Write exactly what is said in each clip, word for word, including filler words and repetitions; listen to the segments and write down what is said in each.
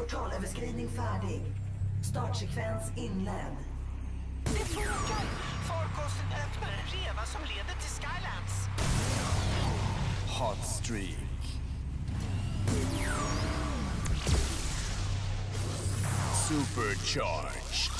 Portalöverskridning färdig. Startsekvens inledd. Det funkar! Farkosten öppnar en reva som leder till Skylands. Hot streak. Supercharged.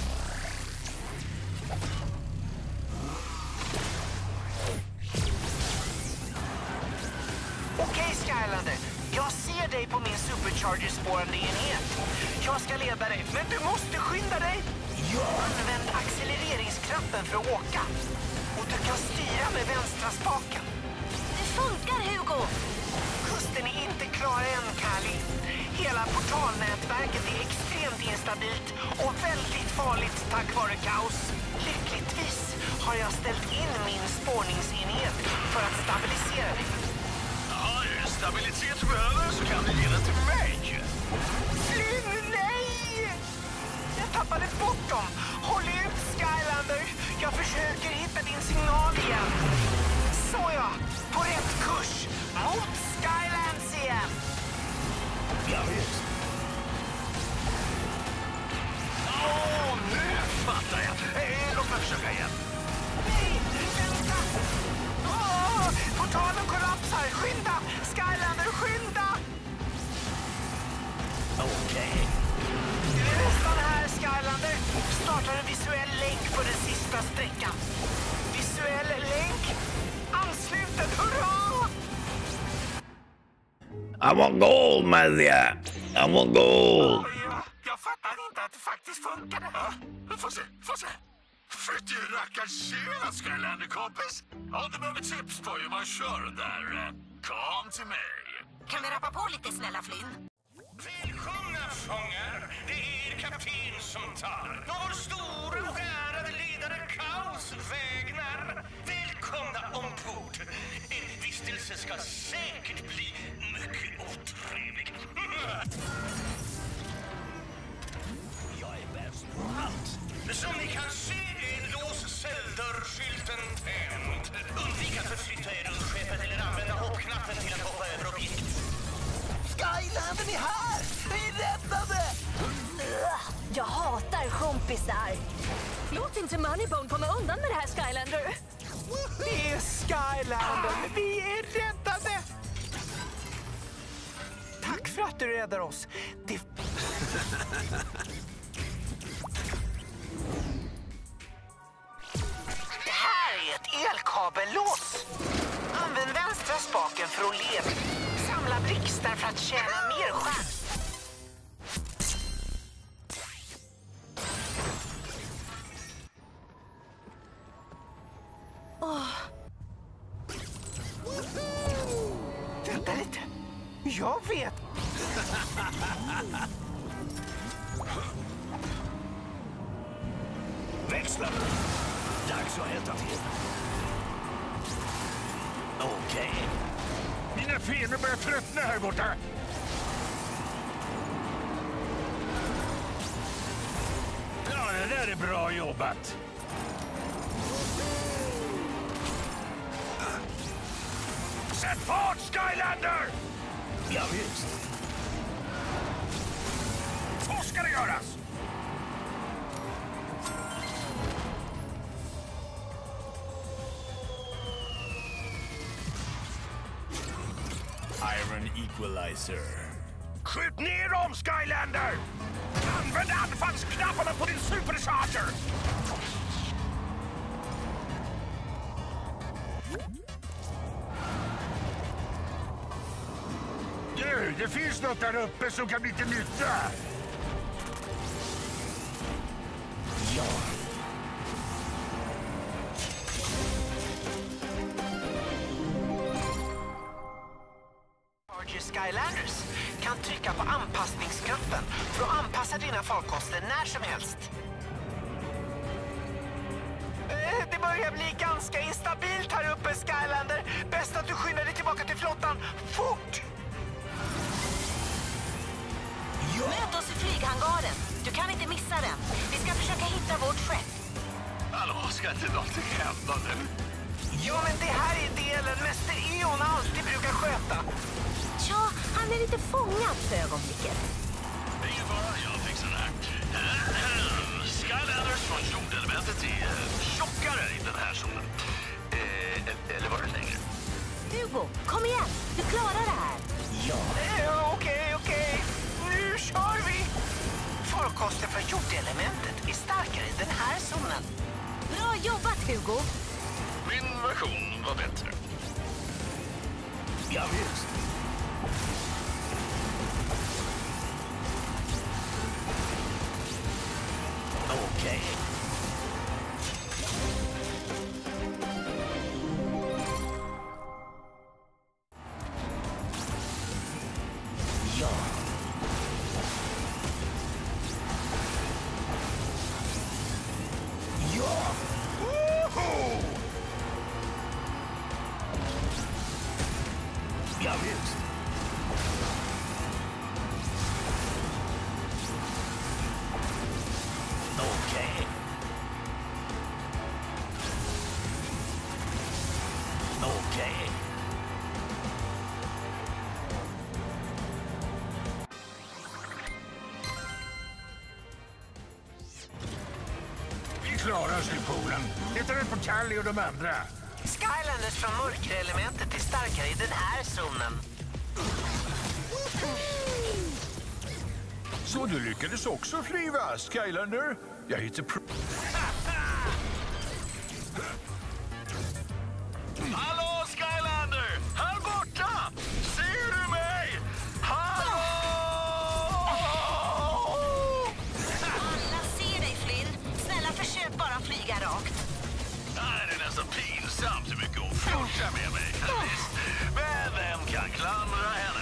Okej, Skylander. Jag ser dig på min Supercharger-spårande enhet. Jag ska leda dig, men du måste skynda dig. Använd accelereringsknappen för att åka. Och du kan styra med vänstra spaken. Det funkar, Hugo! Kusten är inte klar än, Kali. Hela portalnätverket är extremt instabilt och väldigt farligt tack vare kaos. Lyckligtvis har jag ställt in min spårningsenhet för att stabilisera dig. Ja, är det stabilitet du behöver så kan du ge den till mig. Flynn, nej! Jag tappade bort dem. Håll ut, Skylander. Jag försöker hitta din signal igen. Såja, på rätt kurs. Mot Skylands igen. Ja, visst. Åh, nu fattar jag. Hey, låt mig försöka igen. Nej, vänta! Åh, portalen kollapsar. Skynda! Skylander, skynda! Okej. Okay. Du är nästan här, Skylander. Startar en visuell länk på den sista sträckan. Visuell länk. Ansluten, hurra! I'm on gold, Mazia. I'm on gold. Ja, jag fattar inte att det faktiskt funkade. Ja, får se, får se. Fytti rackar, tjena Skylander, kompis. Om du behöver tips på hur man kör där, kom till mig. Kan vi rappa på lite, snälla Flynn? Välkomna fångar, det är er kapten som talar. Vår stora och ärade ledare Kaos vägnar. Välkomna ombord. Er vistelse ska säkert bli mycket otrevlig. Jag är bäst på allt. Som ni kan se är lås-celldörrskylten tänd. Undvik att förflytta er runt skeppet eller använda hoppknappen till att hoppa över objekt. Skylander är här! Vi är räddade! Jag hatar kompisar. Låt inte Moneybone komma undan med det här, Skylander. Vi är Skylander! Vi är räddade! Tack för att du räddar oss. Det... Det här är ett elkabellås. Använd vänstra spaken för att leda. Samla blixtar för att tjäna mer stjärn. Åh. Vänta lite. Jag vet. Växla. Dags att hetta till. Okej. Okay. Mina fenor börjar tröttna här borta. Ja, det där är bra jobbat. Sätt fart, Skylander! Ja, visst. Så ska det göras. Iron Equalizer. Skjut ner dem, Skylander! Använd anfallsknapparna på din supercharger! Du, det finns något där uppe som kan bli till nytta. Ja. Skylanders kan trycka på anpassningsknappen för att anpassa dina farkoster när som helst. Eh, Det börjar bli ganska instabilt här uppe, Skylander. Bäst att du skyndar dig tillbaka till flottan. Fort! Möt oss i flyghangaren. Du kan inte missa den. Vi ska försöka hitta vårt skepp. Hallå, ska inte någonting hända nu? Ja, men det här är delen Mäster Eon alltid brukar sköta. Ja, han är lite fångad för ögonblicket. Ingen fara, jag fixar det här. Skylanders från jordelementet är tjockare i den här zonen. Eh, eller var det längre? Hugo, kom igen! Du klarar det här! Ja. Eh, Okej, okej. Nu kör vi! Farkosten för jordelementet är starkare i den här zonen. Bra jobbat, Hugo! Min version var bättre. Ja, visst. Okej. Ja. Ja. Woho! Ja, visst. Okej. Okej. Vi klarar oss i poolen. Leta rätt på Callie och de andra. Skylanders från mörkerelementet är starkare i den här zonen. Så du lyckades också flyga, Skylander? Jag heter Pro... Hallå, Skylander! Här borta! Ser du mig? Hallå! Alla ser dig, Flynn. Snälla, försök bara flyga rakt. Nej, det är nästan pinsamt hur mycket hon flörtar med mig. Visst. Men vem kan klandra henne?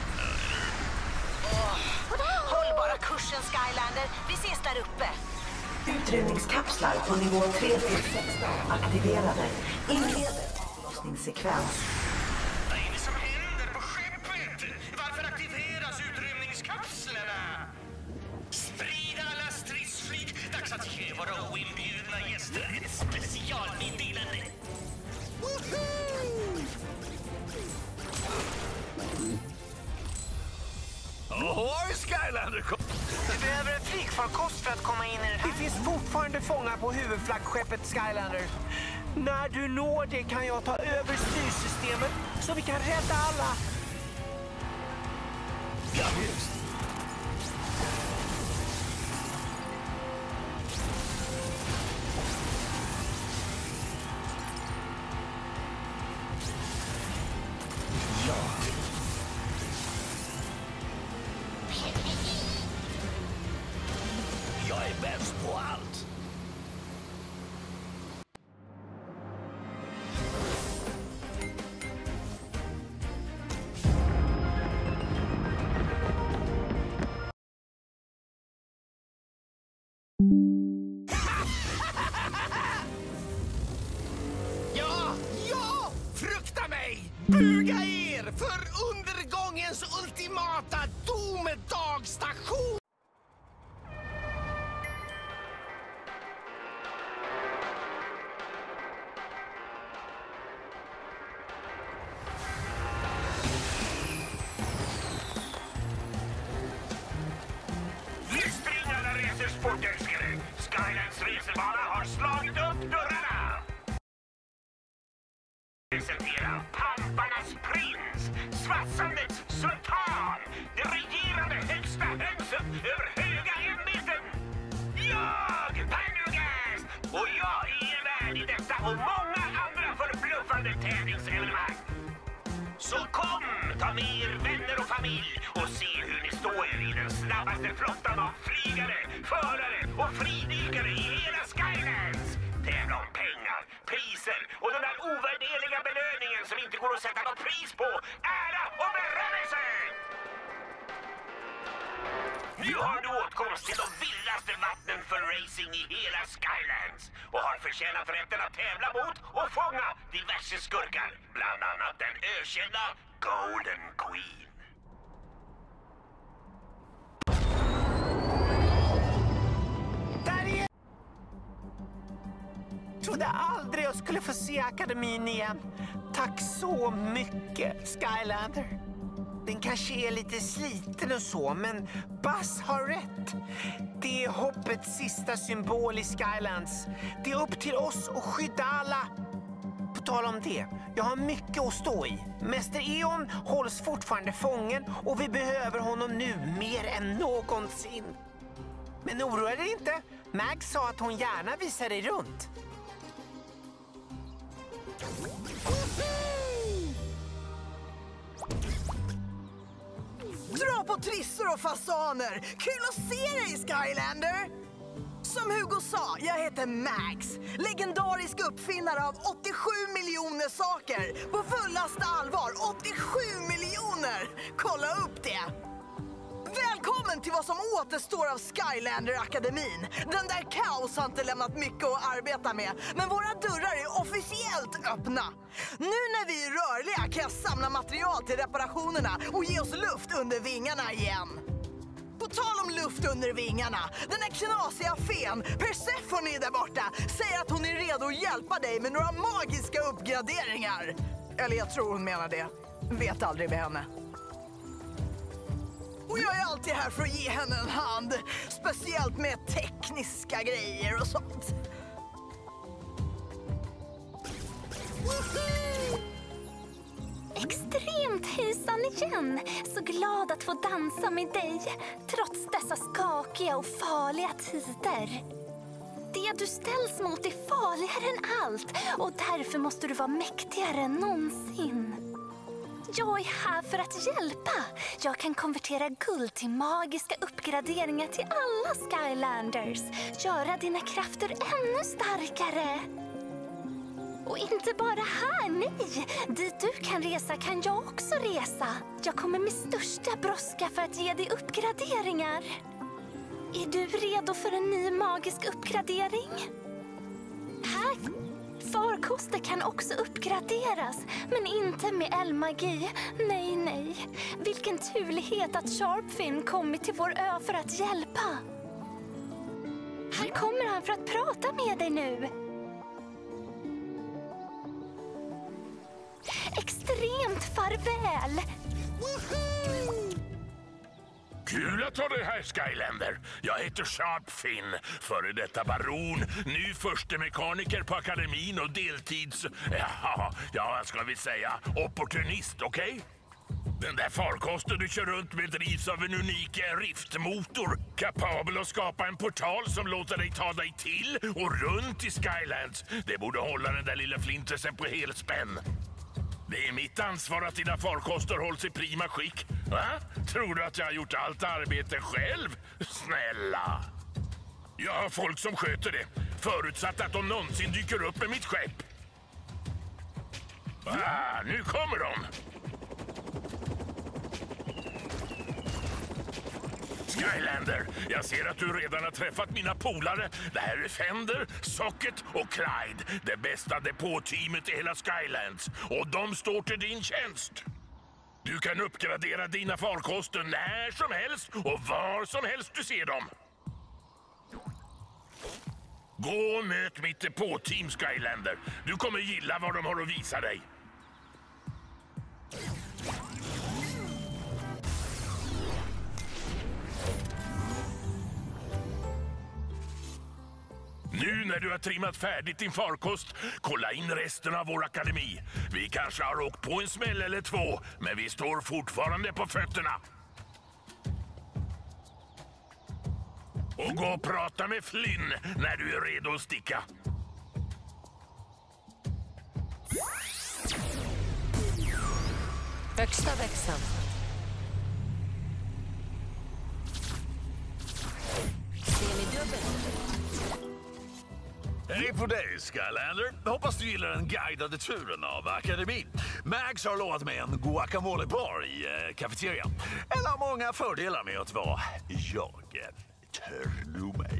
Håll bara kursen, Skylander. Vi ses där uppe. Utrymningskapslar på nivå tre till sexton aktiverade. Inleder avlossningssekvens. Vad är det som händer på skeppet? Varför aktiveras utrymningskapslarna? Sprid alla stridsflyg. Dags att ge våra oinbjudna gäster ett specialmeddelande. Ohoj, Skylander! Du behöver en flygfarkost för att komma in i den här. Det finns fortfarande fångar på huvudflaggskeppet Skylander. När du når det kan jag ta över styrsystemet så vi kan rädda alla. Ja, visst. Ja. Jag är bäst på allt. Ja, ja! Frukta mig! Buga er för undergångens ultimata domedagsstation! Vi springer alla resesport, älskare. Skylands resebana har slagit upp dörrarna. Presentera pamparnas prins, svassandets sultan, det regerande högsta hönset över höga ämbeten. Jag, Pendergast, och jag är värd i detta och många andra förbluffande tävlingsevenemang. Så kom, ta med er vänner och familj och se hur ni står er i den snabbaste flottan av flygare, förare och fridykare i hela Skylands. Tävla om pengar, priser och den där ovärderliga belöningen som inte går att sätta något pris på, ära och berömmelse! Nu har du åtkomst till de vildaste vattnen för racing i hela Skylands och har förtjänat rätten att tävla mot och fånga diverse skurkar, bland annat den ökända Golden Queen. Där är... Jag trodde aldrig jag skulle få se akademin igen. Tack så mycket, Skylander. Den kanske är lite sliten och så, men Buzz har rätt. Det är hoppets sista symbol i Skylands. Det är upp till oss att skydda alla. På tal om det, jag har mycket att stå i. Mäster Eon hålls fortfarande fången och vi behöver honom nu mer än någonsin. Men oroa dig inte. Max sa att hon gärna visar dig runt. Dra på trissor och fasaner! Kul att se dig, Skylander! Som Hugo sa, jag heter Max. Legendarisk uppfinnare av åttiosju miljoner saker. På fullaste allvar, åttiosju miljoner! Kolla upp det! Välkommen till vad som återstår av Skylander-akademin. Den där Kaos har inte lämnat mycket att arbeta med, men våra dörrar är officiellt öppna. Nu när vi är rörliga kan jag samla material till reparationerna och ge oss luft under vingarna igen. På tal om luft under vingarna, den där knasiga fen, Persephone där borta, säger att hon är redo att hjälpa dig med några magiska uppgraderingar. Eller jag tror hon menar det. Vet aldrig med henne. Och jag är alltid här för att ge henne en hand. Speciellt med tekniska grejer och sånt. Extremt hejsan igen. Så glad att få dansa med dig. Trots dessa skakiga och farliga tider. Det du ställs mot är farligare än allt. Och därför måste du vara mäktigare än någonsin. Jag är här för att hjälpa. Jag kan konvertera guld till magiska uppgraderingar till alla Skylanders. Göra dina krafter ännu starkare. Och inte bara här, nej. Dit du kan resa kan jag också resa. Jag kommer med största brådska för att ge dig uppgraderingar. Är du redo för en ny magisk uppgradering? Här... Farkoster kan också uppgraderas, men inte med eldmagi. Nej, nej. Vilken turlighet att Sharpfin kommit till vår ö för att hjälpa. Här kommer han för att prata med dig nu. Extremt farväl. Kul att ha dig här, Skylander. Jag heter Sharpfin, före detta baron, ny förste mekaniker på akademin och deltids... Ja, ja, ska vi säga opportunist, okej? Okay? Den där farkosten du kör runt med drivs av en unik riftmotor, kapabel att skapa en portal som låter dig ta dig till och runt i Skylands. Det borde hålla den där lilla flintresen på helspänn. Det är mitt ansvar att dina farkoster hålls i prima skick. Va? Tror du att jag har gjort allt arbete själv? Snälla! Jag har folk som sköter det, förutsatt att de någonsin dyker upp med mitt skepp. Ah, nu kommer de! Skylander, jag ser att du redan har träffat mina polare. Det här är Fender, Socket och Clyde. Det bästa depåteamet i hela Skylands. Och de står till din tjänst. Du kan uppgradera dina farkoster när som helst och var som helst du ser dem. Gå och möt mitt depåteam, Skylander. Du kommer gilla vad de har att visa dig. Nu när du har trimmat färdigt din farkost, kolla in resten av vår akademi. Vi kanske har åkt på en smäll eller två, men vi står fortfarande på fötterna. Och gå och prata med Flynn när du är redo att sticka. Högsta växeln. Ser ni dubbelt? Hej på dig, Skylander. Hoppas du gillar den guidade turen av akademin. Max har lovat mig en guacamole bar i eh, kafeterian. En av många fördelar med att vara jag. Tro mig.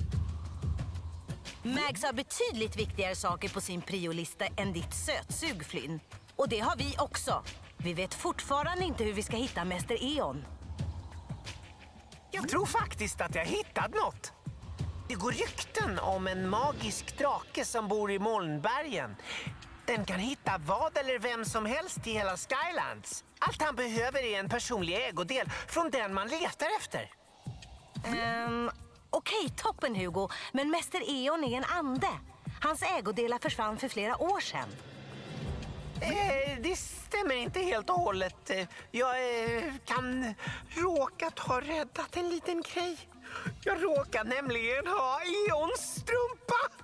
Max har betydligt viktigare saker på sin priolista än ditt sötsug, Flynn. Och det har vi också. Vi vet fortfarande inte hur vi ska hitta Mäster Eon. Jag tror faktiskt att jag hittat något. Det går rykten om en magisk drake som bor i Molnbergen. Den kan hitta vad eller vem som helst i hela Skylands. Allt han behöver är en personlig ägodel från den man letar efter. Um, Okej, okay, toppen Hugo. Men Mäster Eon är en ande. Hans ägodelar försvann för flera år sedan. Eh, det stämmer inte helt och hållet. Jag eh, kan råkat ha räddat en liten grej. Jag råkar nämligen ha Eons strumpa.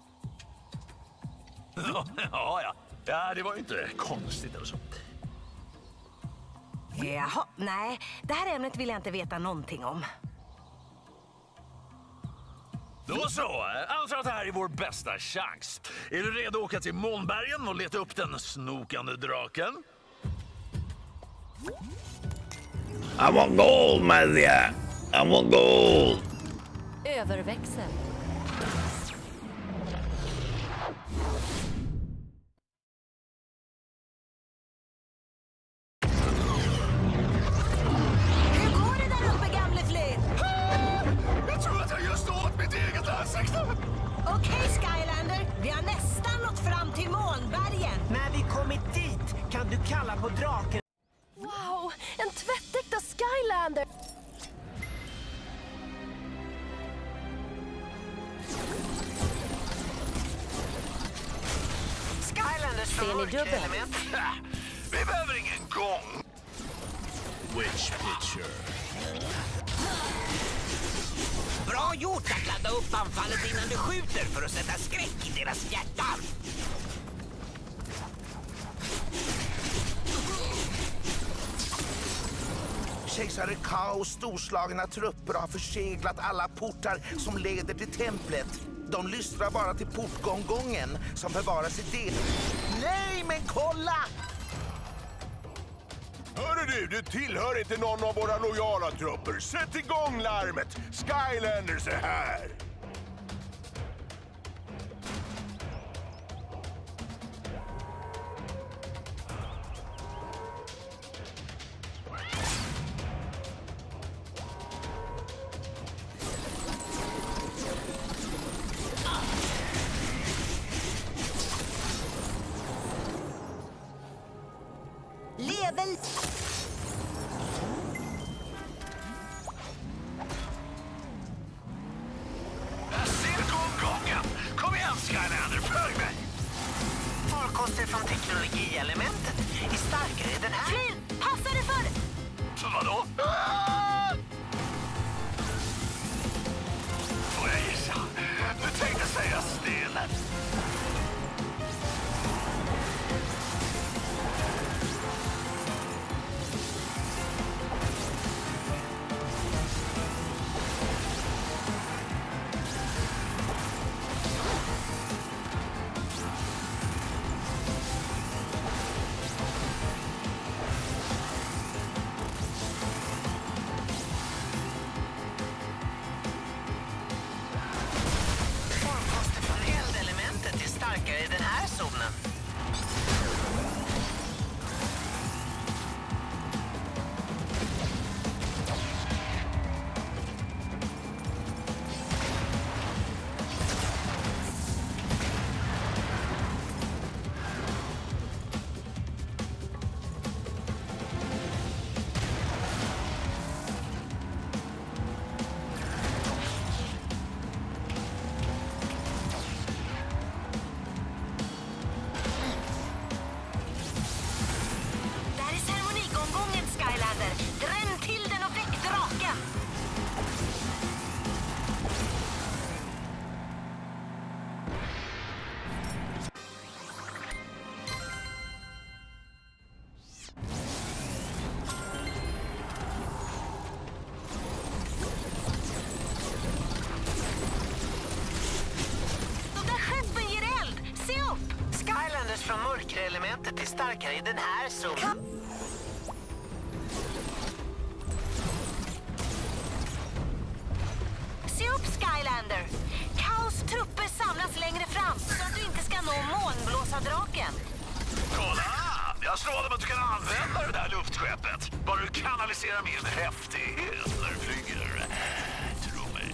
Ja, ja. Ja, det var ju inte konstigt eller så. Jaha, nej. Det här ämnet vill jag inte veta någonting om. Då så, alltså att det här är vår bästa chans. Är du redo att åka till Månbergen och leta upp den snokande draken? I want gold, Maria. I want gold. Överväxel. Hur går det där uppe, gamle Flynn? Jag tror att jag just åt mitt eget ansikte. Okej, okay, Skylander. Vi har nästan nått fram till Månbergen. När vi kommit dit kan du kalla på draken. Wow, en tvättäkta Skylander. Skylanders Ser ni dubbel? Vi behöver ingen gång. Which picture? Bra gjort att ladda upp anfallet innan du skjuter för att sätta skräck i deras hjärtan. Kejsare Kaos storslagna trupper har förseglat alla portar som leder till templet. De lystrar bara till portgånggången som bevaras i det. Nej, men kolla! Hörru du, du tillhör inte någon av våra lojala trupper. Sätt igång larmet! Skylanders är här! Level... Jag ser gånggången. Kom igen, Skylander, följ mig! Farkoster från teknologielementet är starkare i den här. Flynn, passa dig för! Så vadå? Får jag gissa? Du tänkte säga stenen. Farkoster från eldelementet är starkare i den här zonen. Där är ceremonigånggången, Skylander. Dräm till den och väck draken. De där skeppen ger eld. Se upp! Skylanders från mörkerelementet är starkare i den här zonen. Se upp, Skylander! Kaos trupper samlas längre fram så att du inte ska nå månblåsardraken. Kolla! Jag slår dem att du kan använda det där luftskeppet. Bara du kanaliserar min häftighet när du flyger. Tro mig.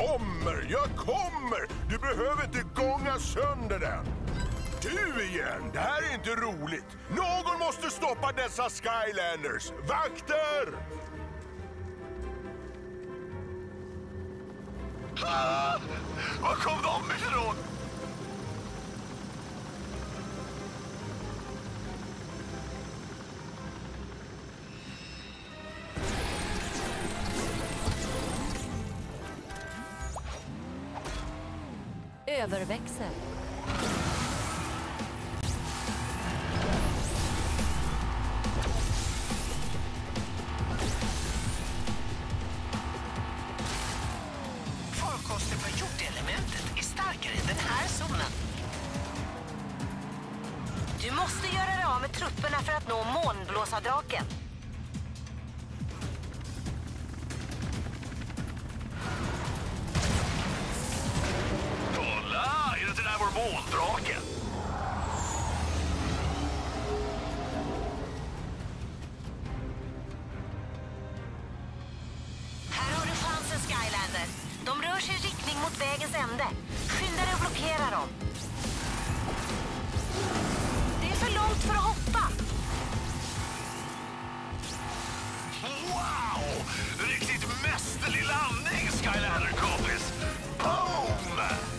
kommer, jag kommer! Du behöver inte gånga sönder den. Du igen, det här är inte roligt. Någon måste stoppa dessa Skylanders. Vakter! Ah, var kom de ifrån? Överväxel. Farkosten för jordelementet är starkare i den här zonen. Du måste göra dig av med trupperna för att nå månblåsardraken. Kolla! Är det inte där vår måndrake? Här har du chansen, Skylander. De rör sig i riktning mot vägens ände. Skynda dig och blockera dem. Det är för långt för att hoppa. Wow! Riktigt mästerlig landning, Skylander kompis! Boom!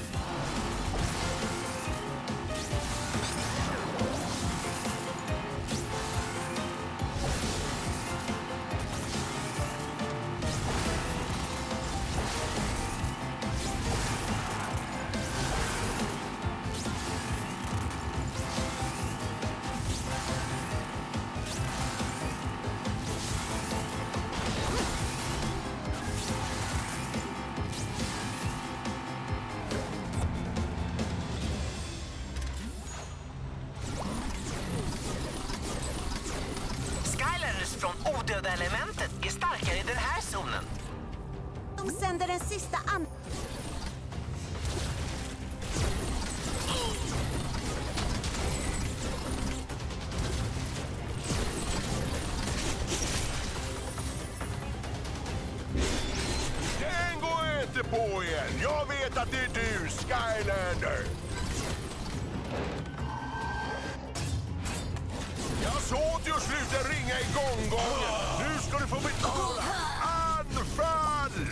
Skylanders från odöda-elementet är starkare i den här zonen. De sänder den sista an... Den går inte på igen. Jag vet att det är du, Skylander. Jag såg att du slutade ringa igång gången. Nu ska du få betala. Anfall!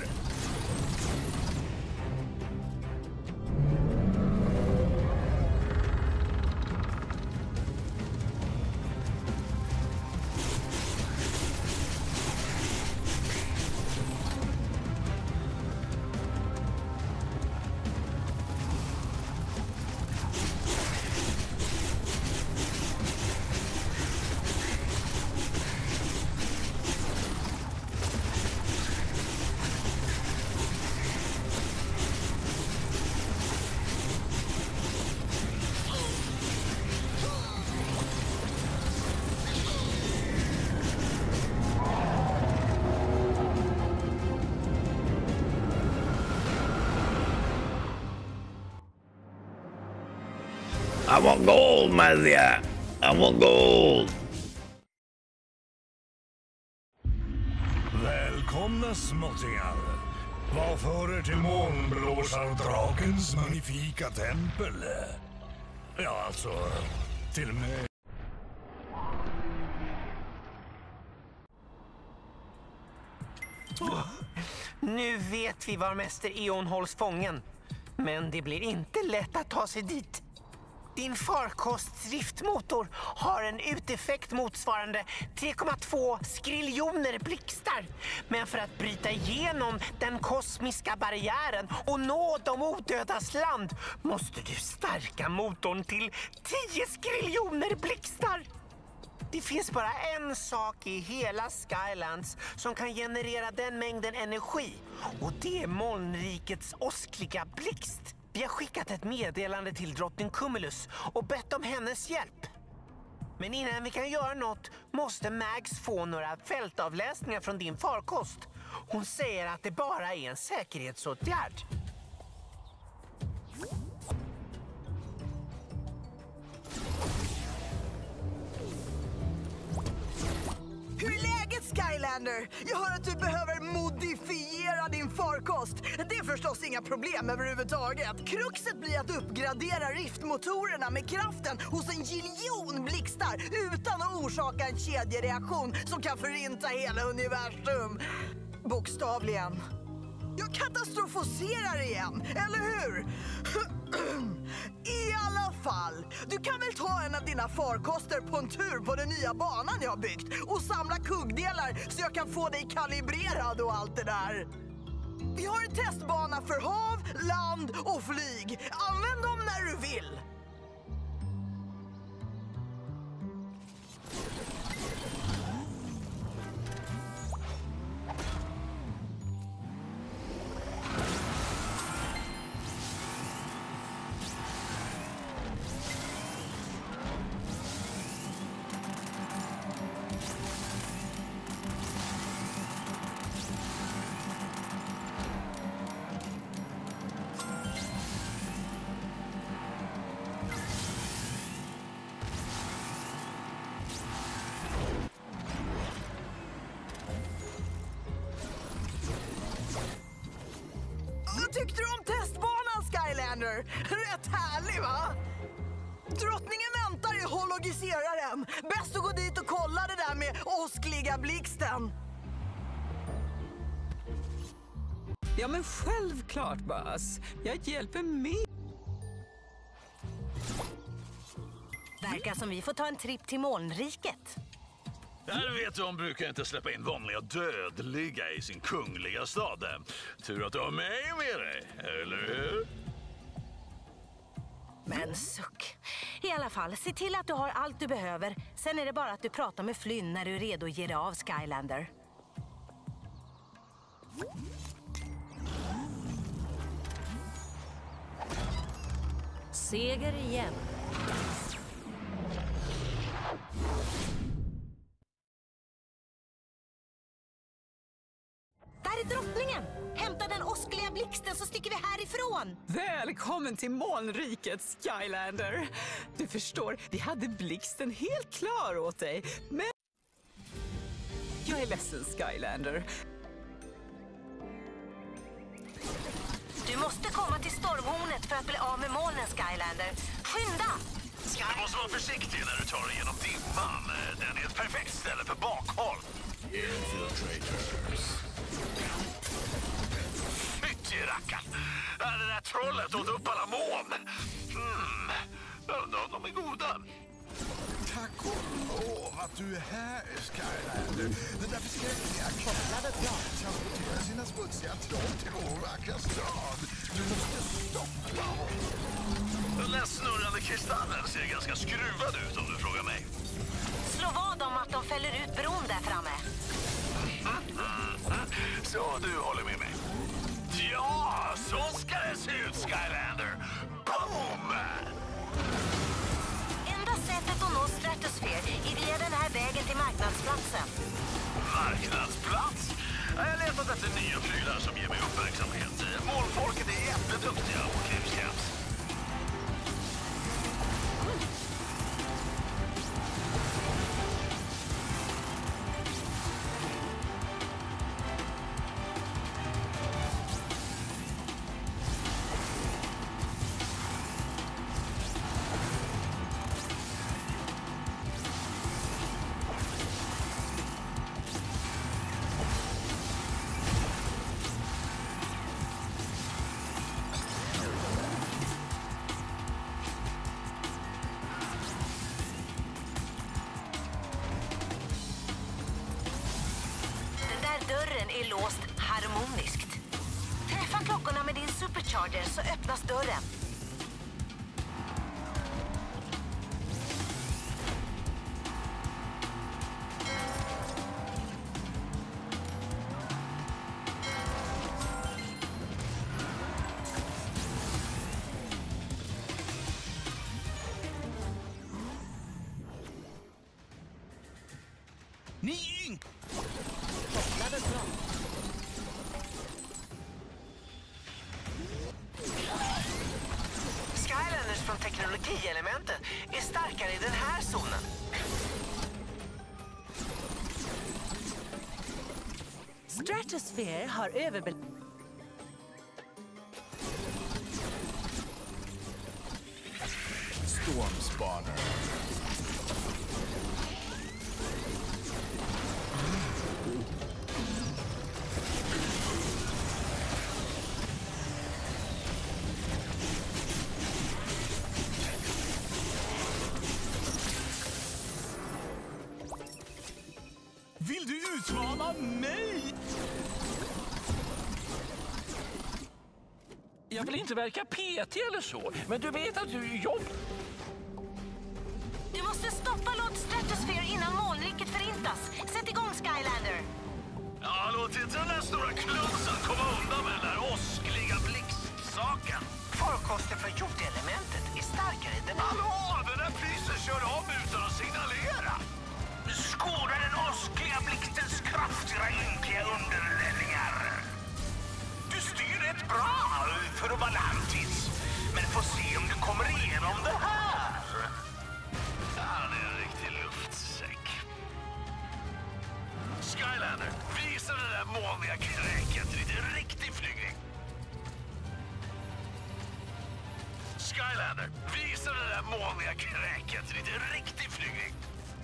I want gold, Mazia. I want gold. Välkomna småttingar. Vad för er till månblåsardrakens magnifika tempel? Ja, alltså, till mig. Nu vet vi var Mäster Eon hålls fången. Men det blir inte lätt att ta sig dit. Din farkosts driftmotor har en uteffekt motsvarande tre komma två skriljoner blixtar. Men för att bryta igenom den kosmiska barriären och nå de odödas land måste du stärka motorn till tio skriljoner blixtar. Det finns bara en sak i hela Skylands som kan generera den mängden energi. Och det är molnrikets åskliga blixt. Vi har skickat ett meddelande till drottning Cumulus och bett om hennes hjälp. Men innan vi kan göra något måste Mags få några fältavläsningar från din farkost. Hon säger att det bara är en säkerhetsåtgärd. Hur är läget, Skylander? Skylander! Jag hör att du behöver modifiera din farkost. Det är förstås inga problem överhuvudtaget. Kruxet blir att uppgradera riftmotorerna med kraften hos en giljon blixtar utan att orsaka en kedjereaktion som kan förinta hela universum. Bokstavligen. Jag katastrofoserar igen, eller hur? I alla fall, du kan väl ta en av dina farkoster på en tur på den nya banan jag byggt och samla kuggdelar så jag kan få dig kalibrerad och allt det där. Vi har en testbana för hav, land och flyg. Använd dem när du vill. Vad tyckte du om testbanan, Skylander? Rätt härlig, va? Drottningen väntar i hologiseraren. Bäst att gå dit och kolla det där med åskliga blixten. Ja, men självklart, Buzz. Jag hjälper med. Verkar som vi får ta en tripp till molnriket. Där vet du, hon brukar inte släppa in vanliga dödliga i sin kungliga stad. Tur att du har mig med dig, eller hur? Men suck. I alla fall, se till att du har allt du behöver. Sen är det bara att du pratar med Flynn när du är redo att ge dig av, Skylander. Seger igen. Där är drottningen! Hämta den åskliga blixten så sticker vi härifrån! Välkommen till molnriket, Skylander. Du förstår, vi hade blixten helt klar åt dig. Men jag är ledsen, Skylander. Du måste komma till stormhornet för att bli av med molnen, Skylander. Skynda! Du måste vara försiktig när du tar dig genom dimman. Den är ett perfekt ställe för bakhåll. Infiltrators. Fytti rackarn! Det där trollet åt upp alla moln. Hmm. Undrar om de är goda. Tack och lov att du är här, Skylander. Den där förskräckliga killen transporterar sina smutsiga troll till vår vackra stad. Du måste stoppa honom. Den där snurrande kristallen ser ganska skruvad ut om du frågar mig. Slå vad om att de fäller ut bron där framme. Så du håller med mig? Ja, så ska det se ut, Skylander. Boom! Enda sättet att nå Stratosfär är via den här vägen till marknadsplatsen. Marknadsplats? Jag har letat efter nya prylar som ger mig uppmärksamhet. Målfolket är jätteduktiga på krimskrams. Dörren är låst harmoniskt. Träffa klockorna med din supercharger så öppnas dörren. Ni ynk! Skylanders från teknologielementen är starkare i den här zonen. Stratosphere har överbel... Storm spawner. Vill du utmana mig? Jag vill inte verka petig eller så, men du vet att du är jobb. Du måste stoppa Lord Stratosphere innan molnriket förintas. Sätt igång, Skylander. Ja, låt inte den där stora klunsen komma undan med den där åskliga blixtsaken. Farkosten för jordelementet är starkare än den här. Hallå, den där pysen kör av utan att signalera. Skåda den åskliga blixtens kraft, era ynkliga underlänningar. Du styr rätt bra för att vara lantis. Men får se om du kommer igenom det här. Han är en riktig luftsäck. Skylander, visa det där molniga kräket lite riktig flygning. Skylander, visa det där molniga kräket lite riktig flygning.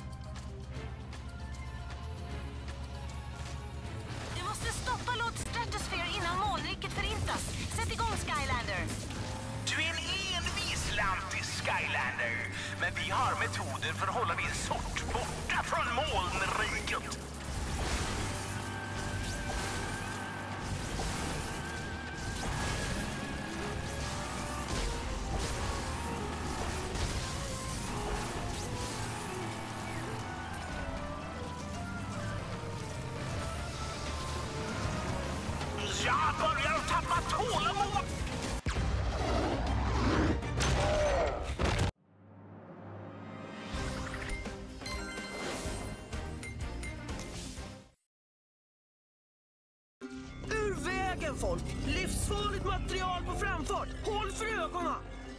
Du måste stoppa Lord Stratosphere innan molnriket förintas. Sätt igång, Skylander. Du är en envis lantis, Skylander. Men vi har metoder för att hålla din sort borta från molnriket. Jag börjar tappa tålamod. Ur vägen, folk! Livsfarligt material på framfart! Håll för ögonen!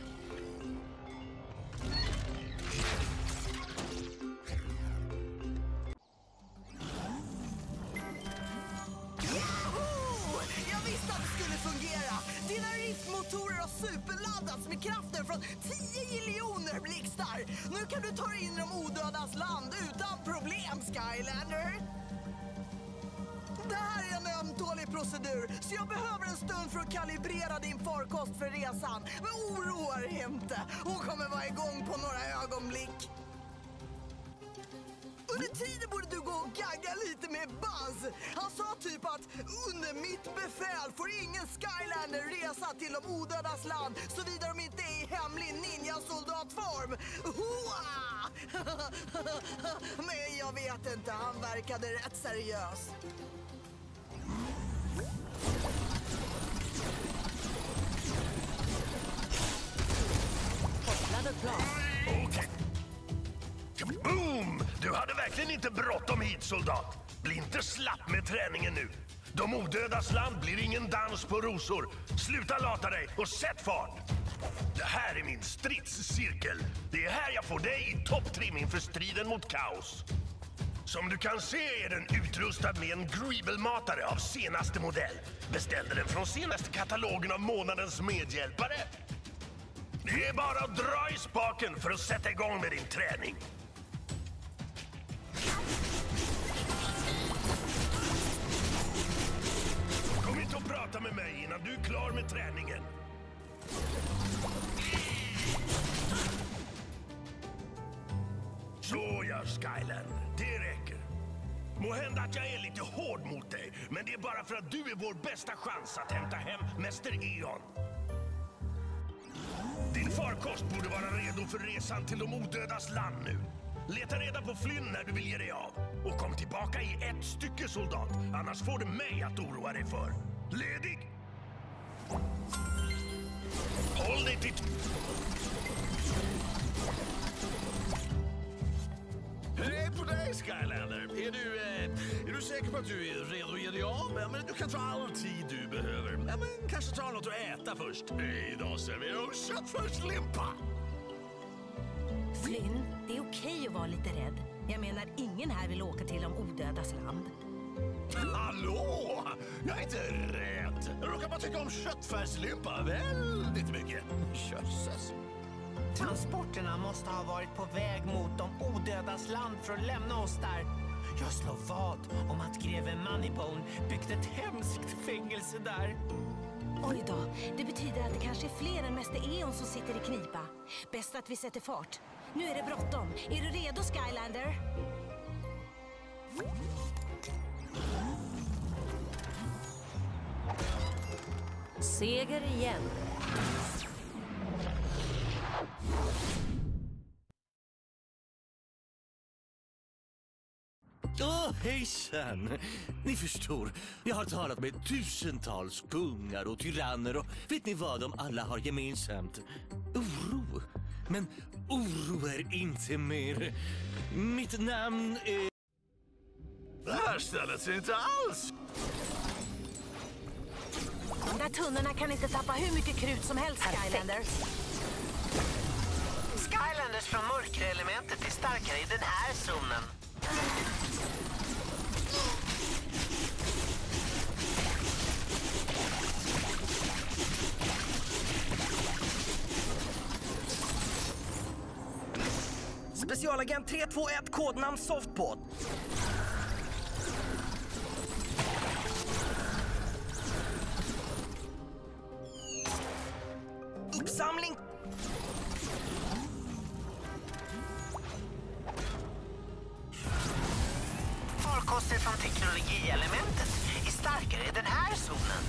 Yahoo! Jag visste att det skulle fungera! Dina riftmotorer har superladdats med kraften från tio miljoner blixtar! Nu kan du ta dig in i de odödas land utan problem, Skylander! Det här är en ömtålig procedur, så jag behöver en stund för att kalibrera din farkost för resan. Men oroa dig inte, hon kommer vara igång på några ögonblick. Under tiden borde du gå och gagga lite med Buzz. Han sa typ att under mitt befäl får ingen Skylander resa till de odödas land såvida de inte är i hemlig ninja-soldatform. Hoa! Men jag vet inte, han verkade rätt seriös. Okej. Boom! Du hade verkligen inte bråttom hit, soldat. Bli inte slapp med träningen nu. De odödas land blir ingen dans på rosor. Sluta lata dig och sätt fart. Det här är min stridscirkel. Det är här jag får dig i topptrim inför striden mot kaos. Som du kan se är den utrustad med en Greeble-matare av senaste modell. Beställde den från senaste katalogen av månadens medhjälpare. Det är bara att dra i spaken för att sätta igång med din träning. Kom inte och prata med mig innan du är klar med träningen. Så ja, Skyland. Det räcker. Må hända att jag är lite hård mot dig, men det är bara för att du är vår bästa chans att hämta hem Mäster Eon. Din farkost borde vara redo för resan till de odödas land nu. Leta reda på Flynn när du vill ge dig av. Och kom tillbaka i ett stycke, soldat. Annars får du mig att oroa dig för. Ledig! Håll dig till... Hur är det på dig, Skylander? Är du, eh, är du säker på att du är redo att ge dig av? Ja, men du kan ta all tid du behöver. Ja, men kanske ta något att äta först. Idag serverar de köttfärslimpa. Flynn, det är okej att vara lite rädd. Jag menar, ingen här vill åka till de odödas land. Hallå! Jag är inte rädd. Jag råkar bara tycka om köttfärslimpa väldigt mycket. Jösses. Transporterna måste ha varit på väg mot de odödas land för att lämna oss där. Jag slår vad om att greve Moneybone byggt ett hemskt fängelse där. Oj då, det betyder att det kanske är fler än Mäster Eon som sitter i knipa. Bäst att vi sätter fart. Nu är det bråttom. Är du redo, Skylander? Seger igen. Åh, oh, hejsan! Ni förstår, jag har talat med tusentals kungar och tyranner och vet ni vad de alla har gemensamt? Oro. Men oro är inte mer. Mitt namn är... Det här stället ser inte alls. De där tunnorna kan inte tappa hur mycket krut som helst, Skylander. Skylanders från mörkerelementet är starkare i den här zonen. Specialagent tre två ett, kodnamn Softbot. Uppsamling. Farkoster från teknologielementet är starkare i den här zonen.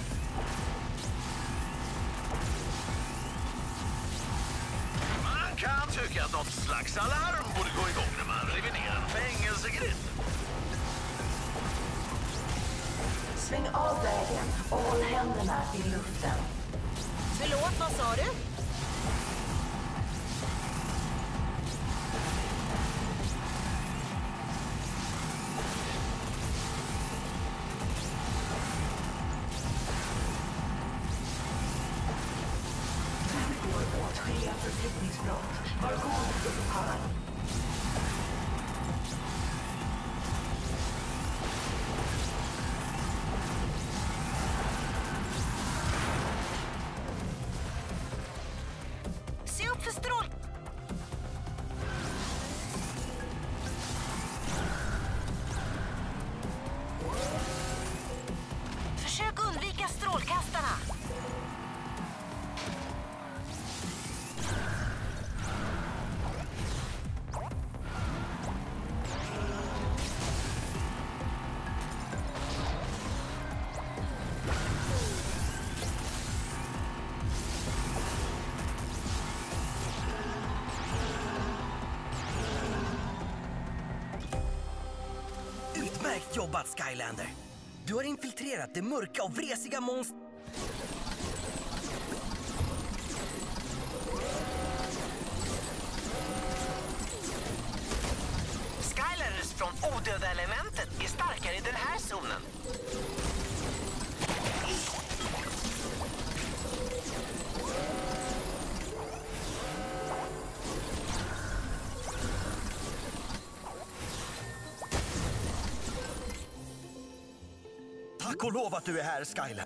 Man kan tycka att något slags alarm borde gå igång när man river ner en fängelsegrind. Sväng av vägen och håll händerna i luften. Förlåt, vad sa du? Åtskilliga förflyttningsbrott. Var god upphör. Se upp för strål! Försök undvika strålkastarna. Utmärkt jobbat, Skylander. Du har infiltrerat det mörka och vresiga monster... Skylanders från odöda elementet är starkare i den här zonen. Tack och lov att du är här, Skylander.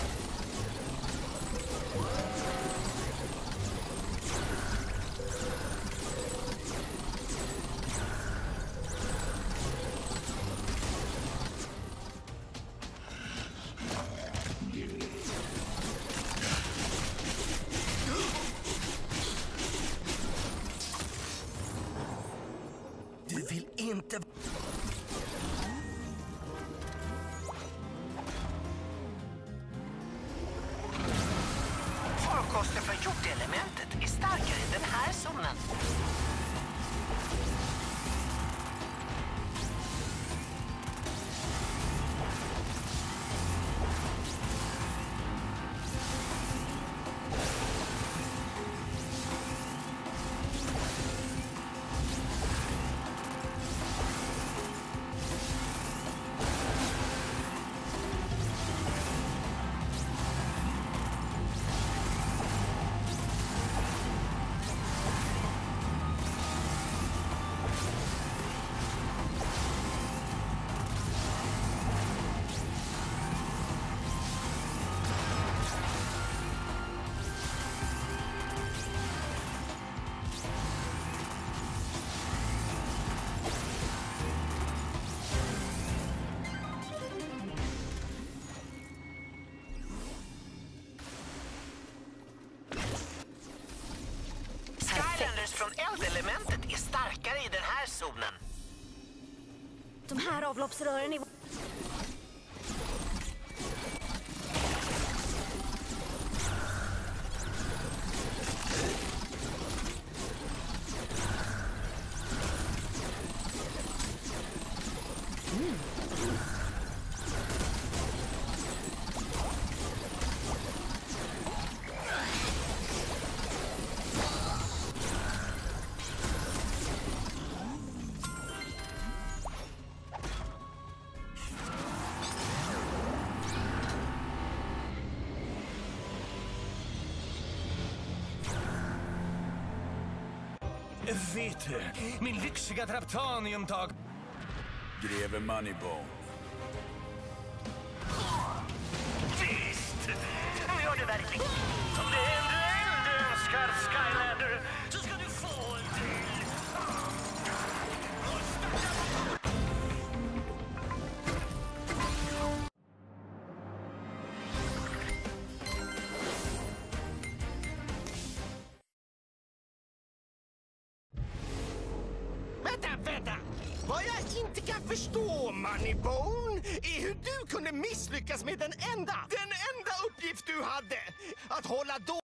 Du vill inte... Farkoster från jordelementet är starkare i den här zonen. Skylanders från eldelementet är starkare i den här zonen. De här avloppsrören är... Vet du, min lyxiga traptaniumtag... Greve Moneybone. Visst! Nu gör det verkligen. Om det händer en du önskar, Skylander, så ska du få en till. Vänta, vänta! Vad jag inte kan förstå, Moneybone, är hur du kunde misslyckas med den enda, den enda uppgift du hade. Att hålla då...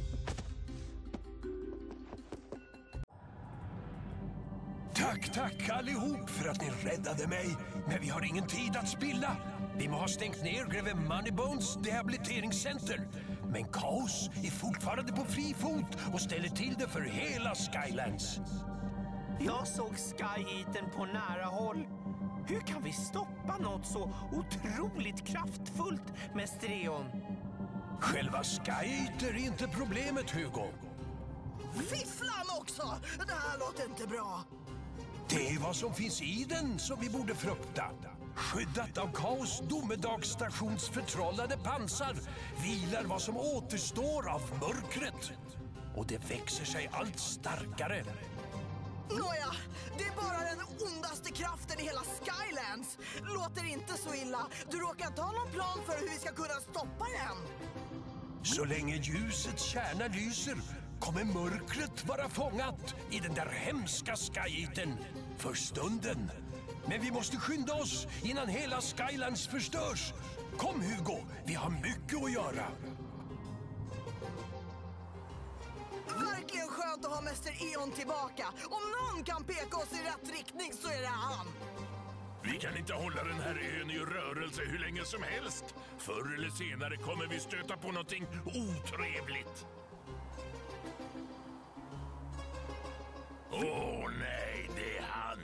Tack, tack allihop för att ni räddade mig. Men vi har ingen tid att spilla. Vi må ha stängt ner greve Moneybones rehabiliteringscenter. Men Kaos är fortfarande på fri fot och ställer till det för hela Skylands. Jag såg Sky Eatern på nära håll. Hur kan vi stoppa något så otroligt kraftfullt, Mäster Eon? Själva Sky Eater är inte problemet, Hugo. Fifflan också! Det här låter inte bra. Det är vad som finns i den som vi borde frukta. Skyddat av Kaos domedagsstations förtrollade pansar vilar vad som återstår av mörkret. Och det växer sig allt starkare. Nåja, det är bara den ondaste kraften i hela Skylands. Låter inte så illa. Du råkar inte ha någon plan för hur vi ska kunna stoppa den. Så länge ljusets kärna lyser kommer mörkret vara fångat i den där hemska Sky-Eatern för stunden. Men vi måste skynda oss innan hela Skylands förstörs. Kom Hugo, vi har mycket att göra. Verkligen skönt att ha Mäster Eon tillbaka. Om någon kan peka oss i rätt riktning så är det han. Vi kan inte hålla den här ön i rörelse hur länge som helst. Förr eller senare kommer vi stöta på någonting otrevligt. Åh oh, nej, det är han.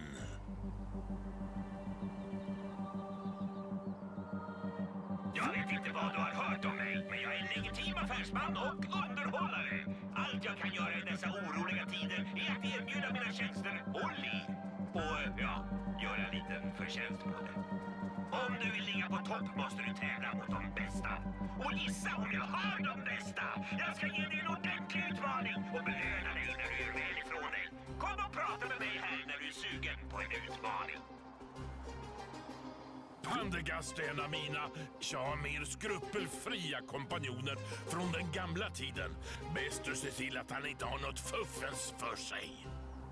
Jag vet inte vad du har hört om mig, men jag är en legitim affärsman och underhållare. Allt jag kan göra i dessa oroliga tider är att erbjuda mina tjänster och liv. Och ja, göra en liten förtjänst på det. Om du vill ligga på topp måste du tävla mot de bästa. Och gissa om jag har de bästa. Jag ska ge dig en ordentlig utmaning och belöna dig när du är väl ifrån dig. Kom och prata med mig här när du är sugen på en utmaning. Pandegast är en av mina, ja, mer skrupelfria kompanjoner från den gamla tiden. Bäst att se till att han inte har något fuffens för sig.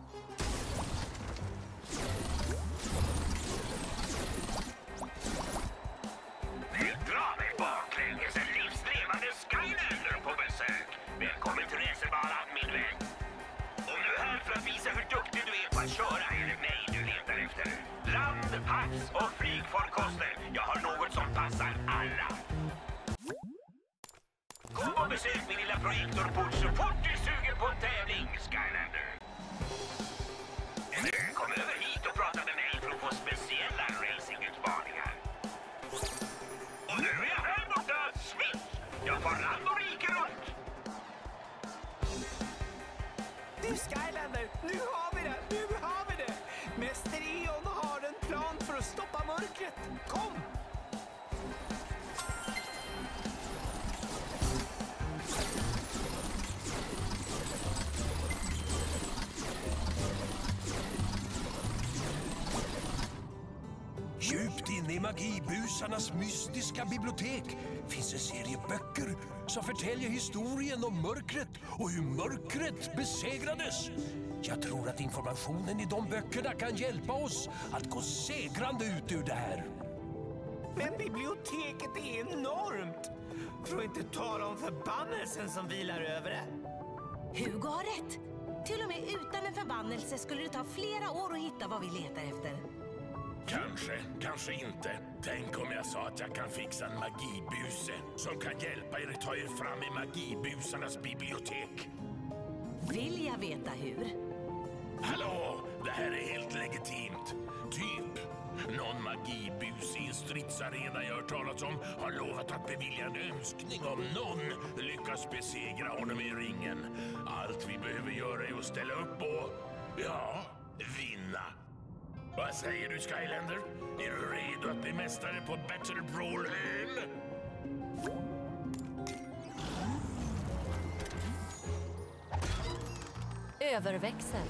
Nu drar mig baklänges en livslevande Skylander på besök. Välkommen till racerbanan, min vän. Om du är här för att visa hur duktig du är på att köra är det mig du letar efter. Land, havs och flygfarkoster. Jag har något som passar alla. Kom och besök min lilla projektorport så fort du suger på en tävling, Skylander. Eller kom över hit och prata med mig för att få speciella racingutmaningar. Och nu är jag här borta, smitt! Jag får land och rike runt. Du Skylander, nu har vi det! Nu har vi det! Mäster Eon har en plan för att stoppa mörkret. Kom! Djupt inne i I magibusarnas mystiska bibliotek finns en serie böcker som förtäljer historien om mörkret och hur mörkret besegrades. Jag tror att informationen i de böckerna kan hjälpa oss att gå segrande ut ur det här. Men biblioteket är enormt! För att inte tala om förbannelsen som vilar över det. Hugo har rätt. Till och med utan en förbannelse skulle det ta flera år att hitta vad vi letar efter. Kanske, kanske inte. Tänk om jag sa att jag kan fixa en magibuse som kan hjälpa er ta er fram i magibusarnas bibliotek. Vill jag veta hur? Hallå, det här är helt legitimt. Typ, någon magibus i en stridsarena jag hört talas om har lovat att bevilja en önskning om någon lyckas besegra honom i ringen. Allt vi behöver göra är att ställa upp och, ja, vinna. Vad säger du, Skylander? Är du redo att bli mästare på Battle Brawl-ön? Överväxel.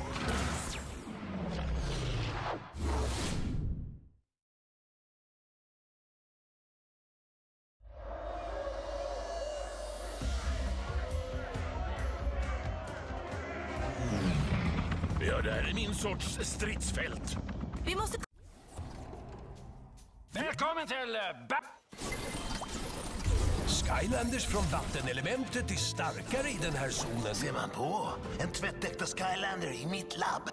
Ja, det här är min sorts stridsfält. Vi måste... Välkommen till ba- Skylanders från vattenelementet är starkare i den här zonen. Ser man på? En tvättäkta Skylander i mitt labb.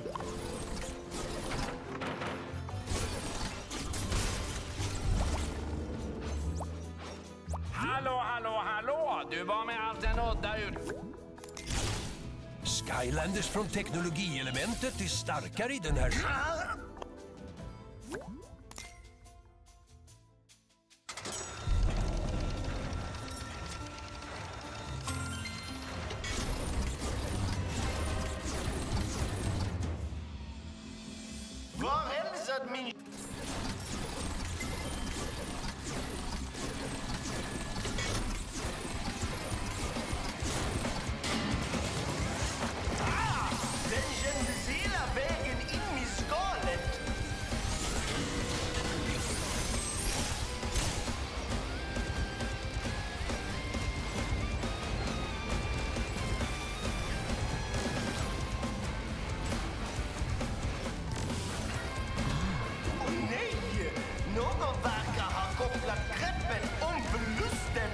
Hallå, hallå, hallå! Du var med allt en udda ut... Skylanders från teknologielementet är starkare i den här zonen. Var hälsad min... Ah! Den kändes hela vägen in i skalet. Någon verkar ha kopplat greppet om förlusten.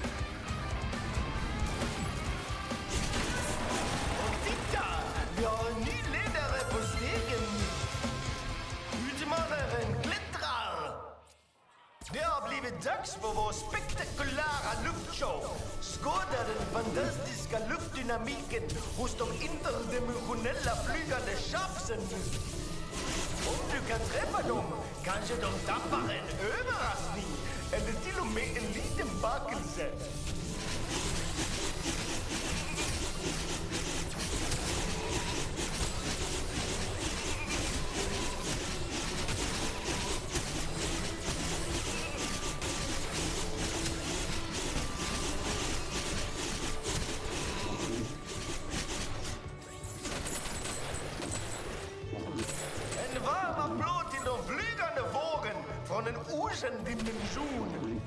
Och titta! Vi har en ny ledare på stegen. Utmanaren klättrar. Det har blivit dags för vår spektakulära luftshow. Skåda den fantastiska luftdynamiken hos de interdimensionella flygande tjafsen. Om du kan träffa dem kanske de tappar en överraskning eller till och med en liten bakelse. En varm applåd till de flygande vågen från en okänd dimension.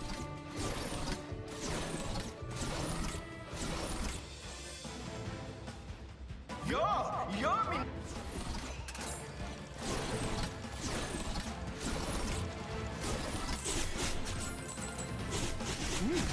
Ja, ja min... Mm.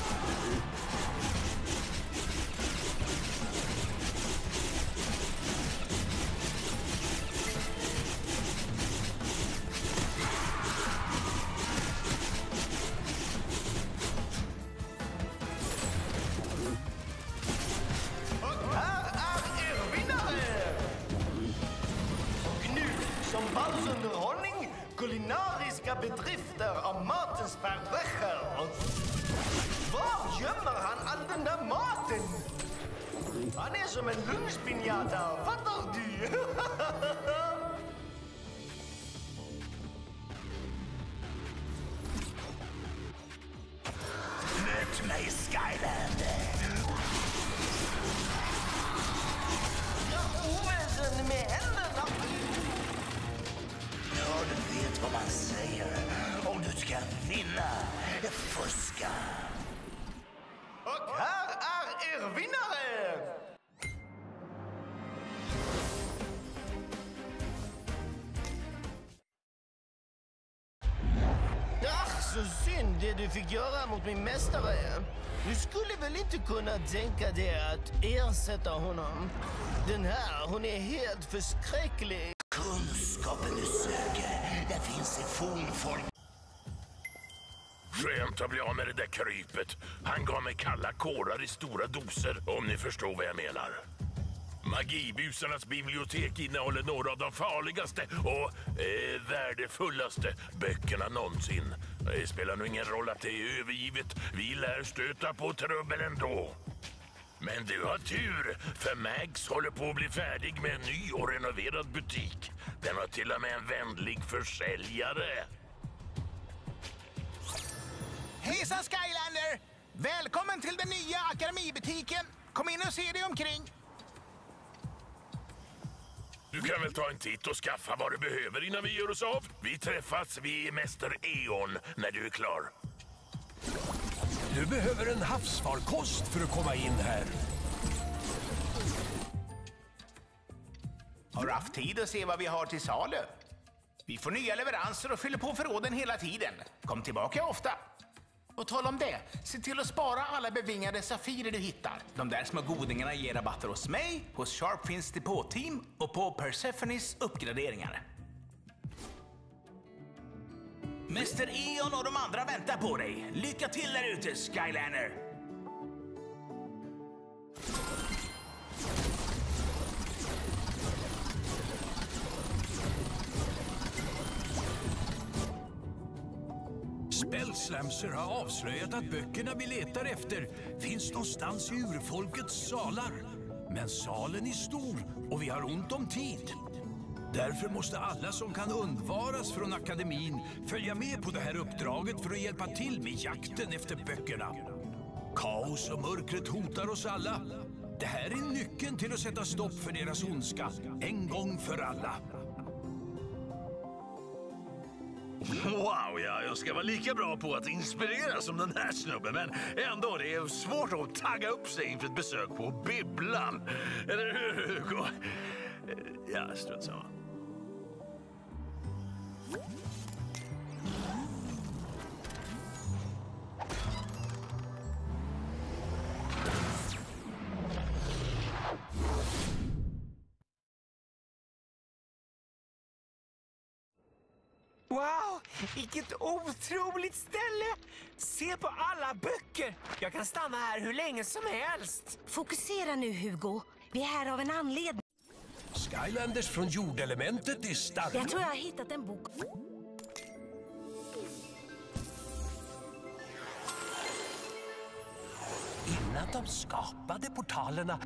Pausunderhållning, kulinariska bedrifter av matens verbrecher. Var gömmer han all den där maten? Han är som en lunchpinjata, fattar du? Möt mig, Skylander. Jag oväsen med händerna. Ja, du vet vad man säger. vinnare! Ach, så synd det du fick göra mot min mästare. Du skulle väl inte kunna tänka dig att ersätta honom? Den här, hon är helt förskräcklig. Kunskapen du söker, där finns i fornfolk. Skönt att bli av med det där krypet. Han gav mig kalla kårar i stora doser, om ni förstår vad jag menar. Magibusarnas bibliotek innehåller några av de farligaste och eh, värdefullaste böckerna någonsin. Det spelar nog ingen roll att det är övergivet. Vi lär stöta på trubbel ändå. Men du har tur, för Mags håller på att bli färdig med en ny och renoverad butik. Den har till och med en vänlig försäljare. Hejsan Skylander! Välkommen till den nya akademibutiken. Kom in och se dig omkring. Du kan väl ta en titt och skaffa vad du behöver innan vi gör oss av. Vi träffas vid Mäster Eon när du är klar. Du behöver en havsfarkost för att komma in här. Har du haft tid att se vad vi har till salu? Vi får nya leveranser och fyller på förråden hela tiden. Kom tillbaka ofta. Och tala om det, se till att spara alla bevingade safirer du hittar. De där små godingarna ger rabatter hos mig, hos Sharpfins depåteam och på Persephones uppgraderingar. Mäster Eon och de andra väntar på dig. Lycka till där ute, Skylander! Spellslamser har avslöjat att böckerna vi letar efter finns någonstans i urfolkets salar. Men salen är stor och vi har ont om tid. Därför måste alla som kan undvaras från akademin följa med på det här uppdraget för att hjälpa till med jakten efter böckerna. Kaos och mörkret hotar oss alla. Det här är nyckeln till att sätta stopp för deras ondska, en gång för alla. Wow, ja, jag ska vara lika bra på att inspirera som den här snubben, men ändå, det är svårt att tagga upp sig inför ett besök på bibblan. Eller hur, Hugo? Ja, strunt samma. Wow, vilket otroligt ställe! Se på alla böcker! Jag kan stanna här hur länge som helst. Fokusera nu, Hugo. Vi är här av en anledning. Skylanders från jordelementet är starka. Jag tror jag har hittat en bok. Innan de skapade portalerna,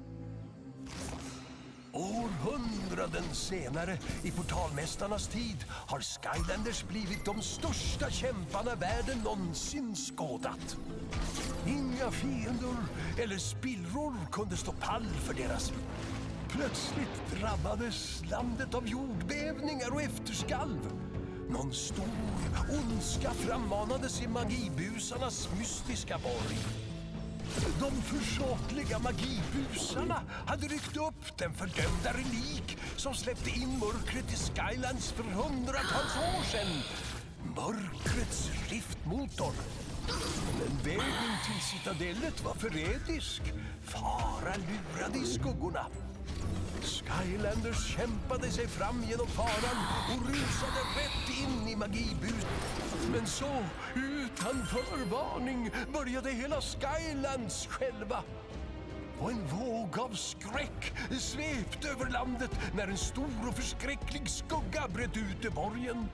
århundraden senare, i portalmästarnas tid, har Skylanders blivit de största kämparna världen någonsin skådat. Inga fiender eller spillror kunde stå pall för deras. Plötsligt drabbades landet av jordbävningar och efterskalv. Någon stor ondska frammanades i magibusarnas mystiska borg. De försåtliga magibusarna hade ryckt upp den fördömda relik som släppte in mörkret i Skylands för hundratals år sedan. Mörkrets riftmotor. Men vägen till citadellet var förrädisk. Fara lurade i skuggorna. Skylanders kämpade sig fram genom faran och rusade rätt in i magibus. Men så, utan förvarning, började hela Skylands själva. Och en våg av skräck svepte över landet när en stor och förskräcklig skugga bröt ut i borgen.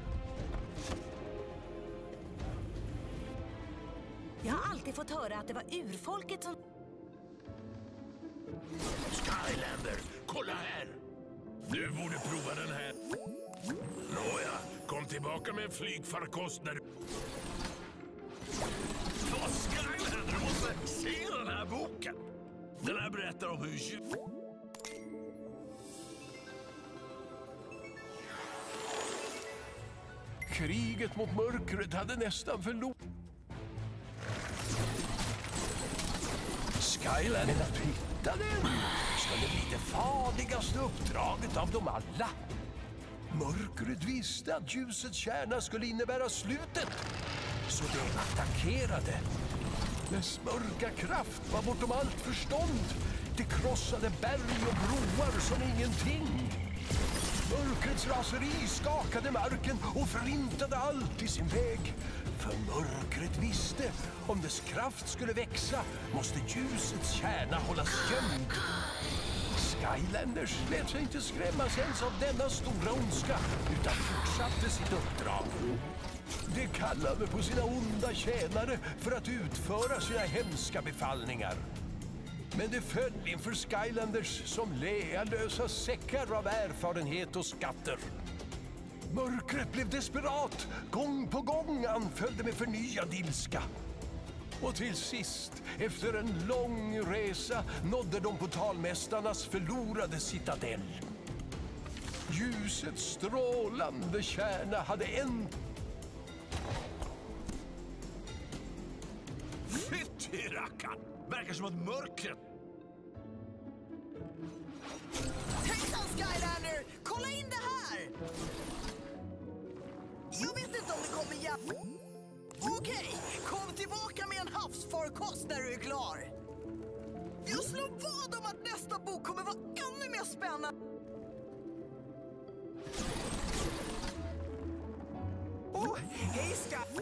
Jag har alltid fått höra att det var urfolket som... Skylander, kolla här! Du borde prova den här. Nåja, kom tillbaka med en flygfarkost när du... Vad, Skylander, du måste se den här boken! Den här berättar om hur... Kriget mot mörkret hade nästan förlorat. Skylander. Men att hitta den skulle bli det farligaste uppdraget av dem alla. Mörkret visste att ljusets kärna skulle innebära slutet. Så det attackerade. Dess mörka kraft var bortom allt förstånd. Det krossade berg och broar som ingenting. Mörkrets raseri skakade marken och förintade allt i sin väg. För mörkret visste, om dess kraft skulle växa måste ljusets kärna hållas gömd. Skylanders lät sig inte skrämmas ens av denna stora ondska utan fortsatte sitt uppdrag. De kallade på sina onda tjänare för att utföra sina hemska befallningar. Men det föll inför Skylanders som lealösa säckar av erfarenhet och skatter. Mörkret blev desperat. Gång på gång anföljde med förnyad ilska. Och till sist, efter en lång resa, nådde de portalmästarnas förlorade citadell. Ljusets strålande kärna hade en... Fytti rackarn! Verkar som att mörkret... Hejsan Skylander! Kolla in det här! Jag vet inte om det kommer hjälpa. Okej, kom tillbaka med en havsfarkost när du är klar. Jag slår vad om att nästa bok kommer vara ännu mer spännande. Åh, oh, hej Sky...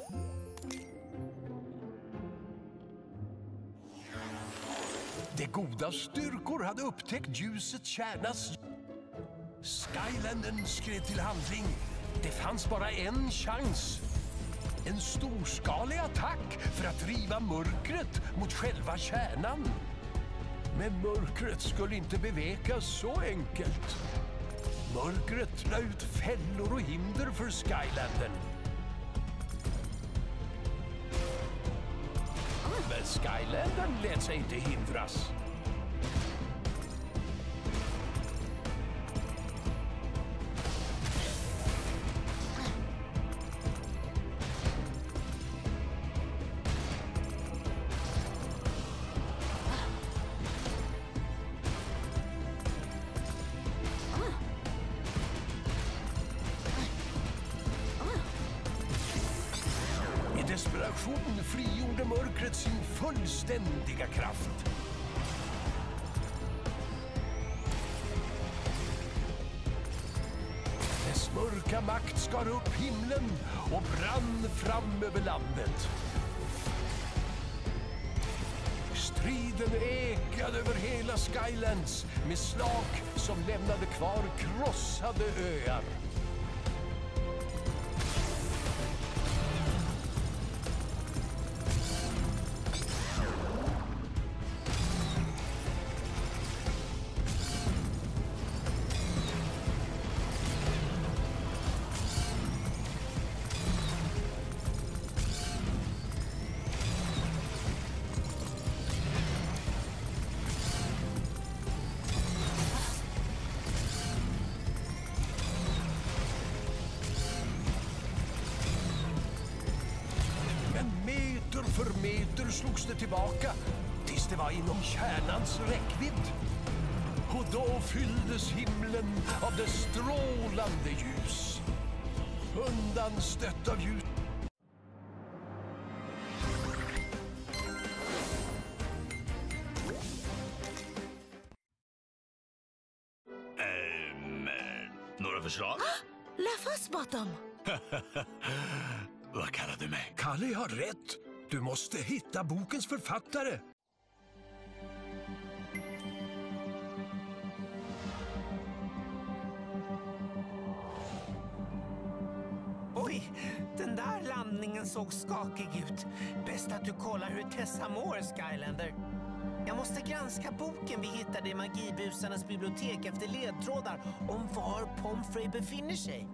De goda styrkor hade upptäckt ljusets kärnas... Skylandern skrev till handling. Det fanns bara en chans. En storskalig attack för att driva mörkret mot själva kärnan. Men mörkret skulle inte bevekas så enkelt. Mörkret la ut fällor och hinder för Skylandern. Men Skylandern lät sig inte hindras. Desperation frigjorde mörkret sin fullständiga kraft. Dess mörka makt skar upp himlen och brann fram över landet. Striden ekade över hela Skylands med slag som lämnade kvar krossade öar. För meter slogs det tillbaka tills det var inom kärnans räckvidd. Och då fylldes himlen av det strålande ljus. Undanstött av ljus. Ähm, några förslag? Laffasbottom! Vad kallar du mig? Kalle har rätt. Du måste hitta bokens författare. Oj, den där landningen såg skakig ut. Bäst att du kollar hur Tessa mår, Skylander. Jag måste granska boken vi hittade i magibusarnas bibliotek efter ledtrådar om var Pomfrey befinner sig.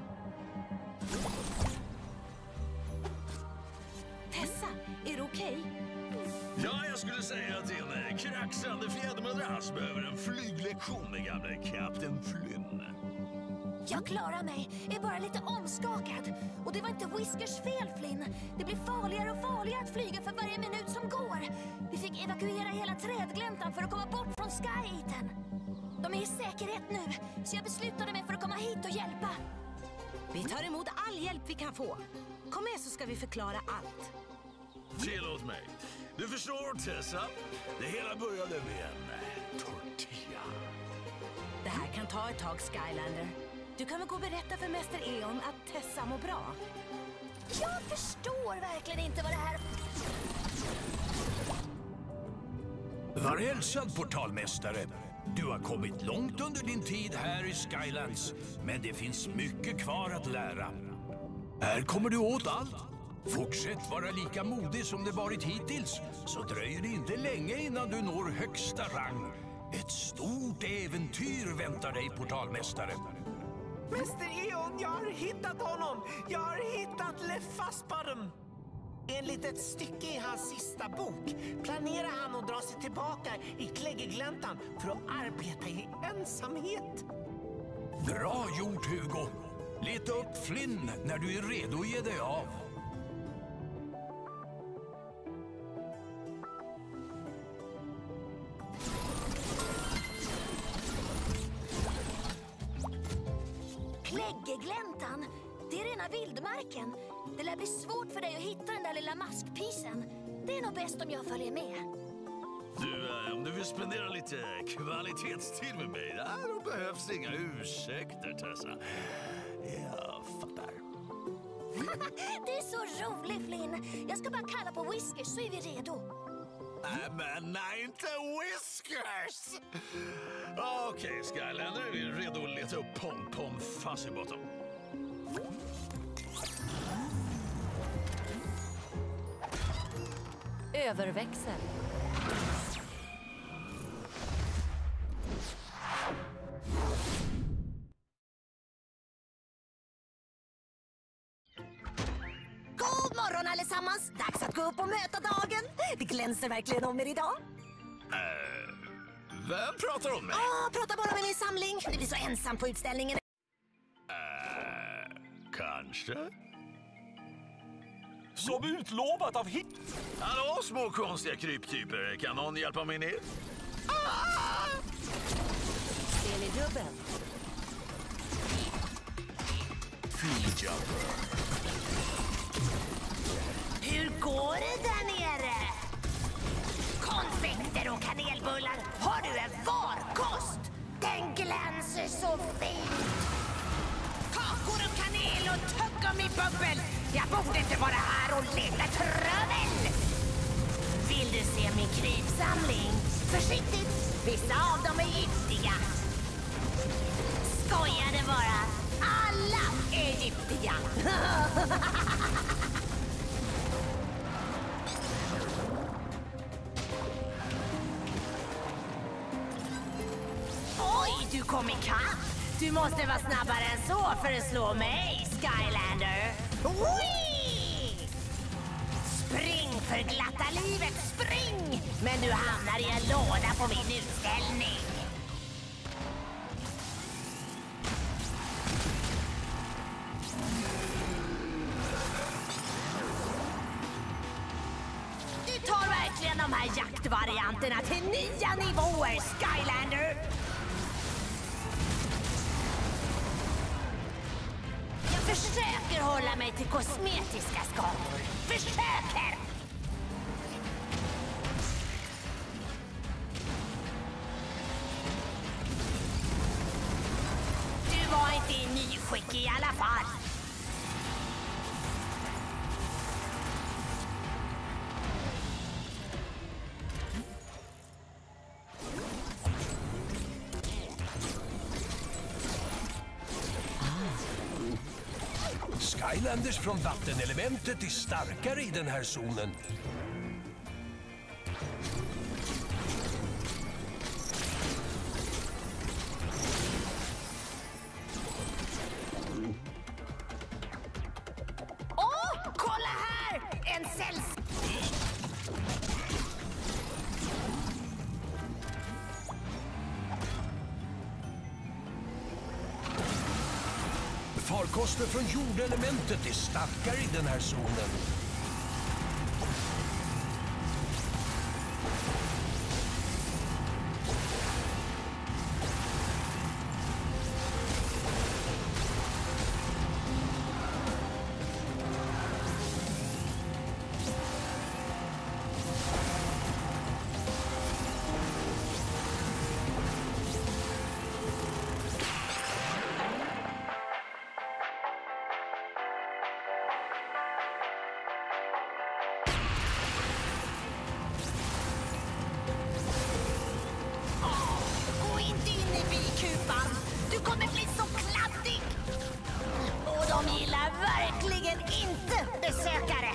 Tessa, är du okej? Ja, jag skulle säga att din kraxande fjädermadrass behöver en flyglektion med gamle Kapten Flynn. Jag klarar mig, är bara lite omskakad. Och det var inte Whiskers fel, Flynn. Det blir farligare och farligare att flyga för varje minut som går. Vi fick evakuera hela trädgläntan för att komma bort från Sky Eaten. De är i säkerhet nu, så jag beslutade mig för att komma hit och hjälpa. Vi tar emot all hjälp vi kan få. Kom med så ska vi förklara allt. Tillåt mig. Du förstår, Tessa. Det hela började med en tortilla. Det här kan ta ett tag, Skylander. Du kan väl gå och berätta för Mäster Eon att Tessa mår bra. Jag förstår verkligen inte vad det här... Var hälsad, portalmästare. Du har kommit långt under din tid här i Skylands, men det finns mycket kvar att lära. Här kommer du åt allt. Fortsätt vara lika modig som det varit hittills, så dröjer det inte länge innan du når högsta rang. Ett stort äventyr väntar dig, portalmästare. Mäster Eon, jag har hittat honom! Jag har hittat Lefaspadum! Enligt ett stycke i hans sista bok planerar han att dra sig tillbaka i Kläggegläntan för att arbeta i ensamhet. Bra gjort, Hugo. Leta upp Flynn när du är redo att ge dig av. Kläggegläntan, det är rena vildmarken. Det lär bli svårt för dig att hitta den där lilla maskpisen. Det är nog bäst om jag följer med. Du, eh, om du vill spendera lite kvalitetstid med mig, där, då behövs inga ursäkter, Tessa. Jag fattar. Det är så roligt, Flynn. Jag ska bara kalla på Whiskers så är vi redo. Nej, men nej, inte Whiskers! Okej, okay, Skylander, vi är redo att leta upp Pom Pom Fuzzybottom. Överväxel. God morgon allesammans! Dags att gå upp och möta dagen. Det glänser verkligen om er idag. Uh, vem pratar om mig? Ah, prata bara med min samling. Det blir så ensam på utställningen. Uh, kanske? Som utlovat av hit. Hallå, små konstiga kryptyper. Kan någon hjälpa mig ner? Ah! Ser ni dubbel? Freejumper. Hur går det där nere? Konfekter och kanelbullar. Har du en farkost? Den glänser så fint. Kakor och kanel och tuggummi-bubbel. Jag borde inte vara här och leta trubbel. Vill du se min krypsamling? Försiktigt, vissa av dem är giftiga. Skojade bara. Alla är giftiga. Oj, du kom ikapp. Du måste vara snabbare än så för att slå mig, Skylander. Whee! Spring för glatta livet, spring! Men du hamnar i en låda på min utställning. Du tar verkligen de här jaktvarianterna till nya nivåer, Skylander. Jag försöker hålla mig till kosmetiska skador. Försöker! Du var inte i nyskick i alla fall. Skylanders från vattenelementet är starkare i den här zonen. Åh, kolla här! En sällsynt... Farkoster från jordelementet är starkare i den här zonen. Gå inte in i bikupan. Du kommer bli så kladdig. Och de gillar verkligen inte besökare.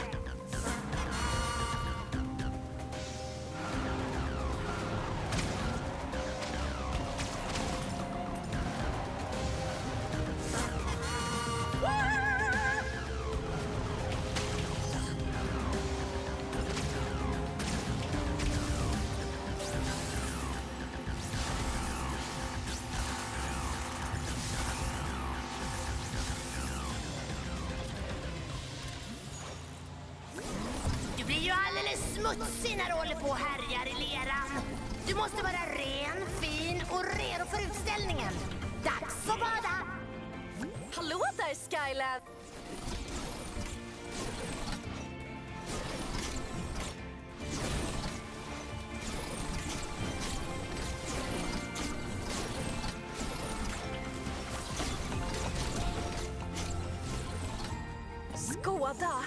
Du blir ju alldeles smutsig när du håller på och härjar i leran. Du måste vara ren, fin och redo för utställningen. Dags att bada! Hallå där, Skyland! Skåda!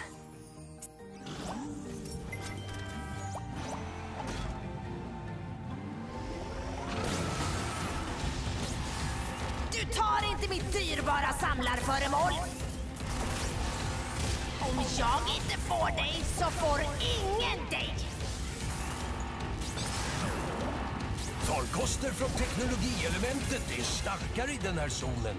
Du tar inte mitt dyrbara samlarföremål. Om jag inte får dig så får ingen dig. Farkoster från teknologielementet är starkare i den här zonen.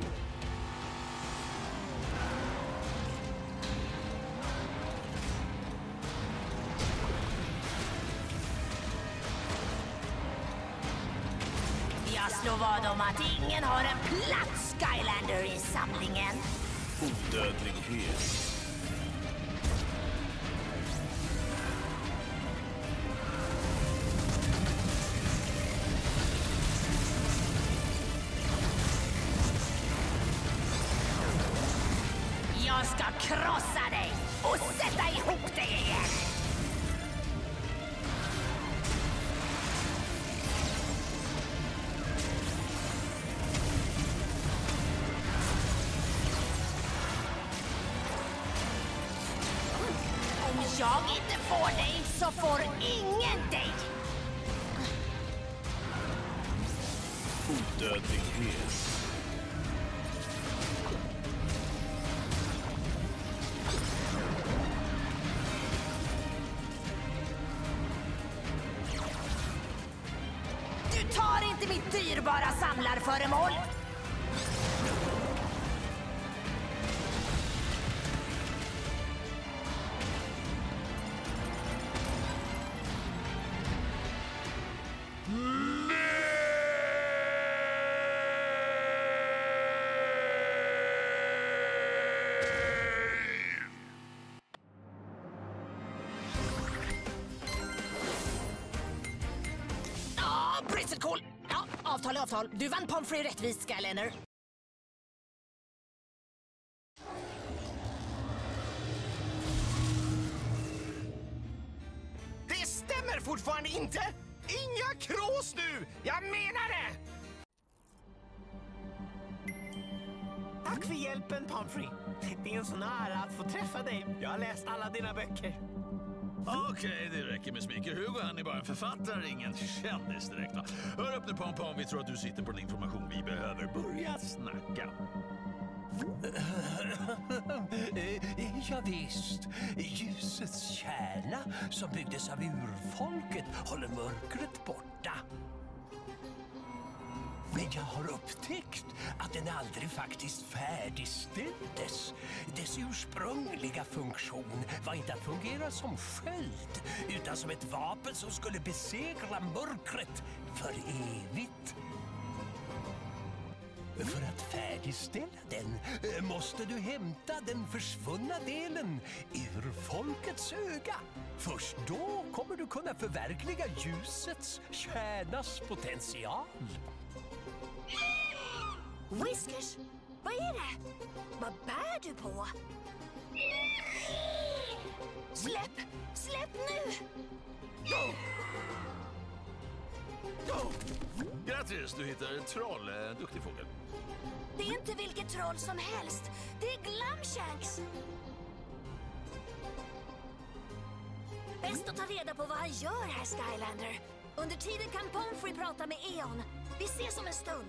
Jag slår vad om att ingen har en plats Skylander i samlingen. Odödlighet. Jag ska krossa dig och sätta ihop dig igen. Om jag inte får dig så får ingen dig. Odödlighet. Du tar inte mitt dyrbara samlarföremål. Ja, Bristlecall. Ja, avtal är avtal. Du vann Pomfrey rättvist, Skylander. Det stämmer fortfarande inte! Inga krås nu! Jag menar det! Tack för hjälpen, Pomfrey. Det är en sån ära att få träffa dig. Jag har läst alla dina böcker. Okej, det räcker med Smiker Hugo. Han är bara en författare, ingen kändis direkt. Va? Hör upp nu, Pom Pom. Vi tror att du sitter på den information vi behöver. Börja snacka. Ja, visst. Ljusets kärna som byggdes av urfolket håller mörkret borta. Men jag har upptäckt att den aldrig faktiskt färdigställdes. Dess ursprungliga funktion var inte att fungera som sköld, utan som ett vapen som skulle besegra mörkret för evigt. För att färdigställa den eh, måste du hämta den försvunna delen ur folkets öga. Först då kommer du kunna förverkliga ljusets kärnas potential. Whiskers, vad är det? Vad bär du på? Släpp! Släpp nu! Go! Go! Grattis, du hittar ett troll. En duktig fågel. Det är inte vilket troll som helst. Det är Glumshanks. Bäst att ta reda på vad han gör här, Skylander. Under tiden kan Pomfrey prata med Eon. Vi ses om en stund.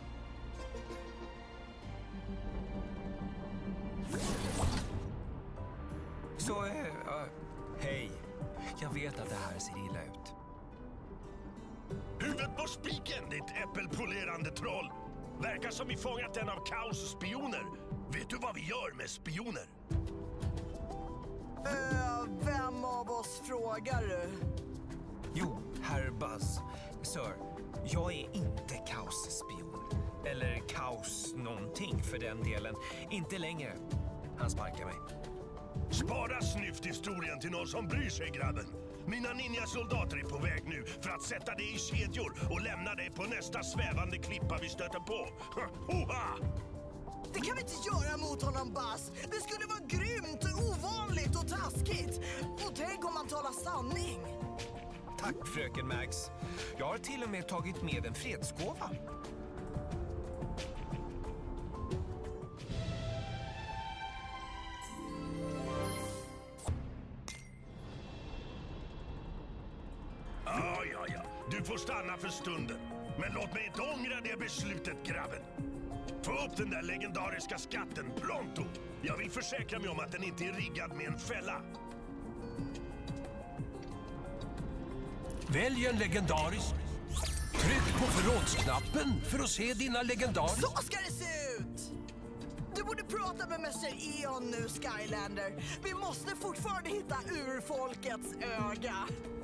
Så, äh, äh, hej. Jag vet att det här ser illa ut. Huvudet på spiken, ditt äppelpolerande troll. Verkar som vi fångat en av Kaos spioner. Vet du vad vi gör med spioner? Uh, vem av oss frågar du? Jo, herr Buzz. Sir, jag är inte Kaos spion. Eller Kaos någonting för den delen. Inte längre. Han sparkar mig. Spara snyfthistorien till någon som bryr sig, grabben. Mina ninjasoldater är på väg nu för att sätta dig i kedjor och lämna dig på nästa svävande klippa vi stöter på. Hoha! Det kan vi inte göra mot honom, Buzz. Det skulle vara grymt, ovanligt och taskigt. Och tänk om man talar sanning. Tack, fröken Max. Jag har till och med tagit med en fredsgåva. Ja, ja, ja. Du får stanna för stunden. Men låt mig inte ångra det beslutet, grabben. Få upp den där legendariska skatten pronto. Jag vill försäkra mig om att den inte är riggad med en fälla. Välj en legendarisk. Tryck på förrådsknappen för att se dina legendariska... Så ska det se ut! Du borde prata med mäster Eon nu, Skylander. Vi måste fortfarande hitta urfolkets öga.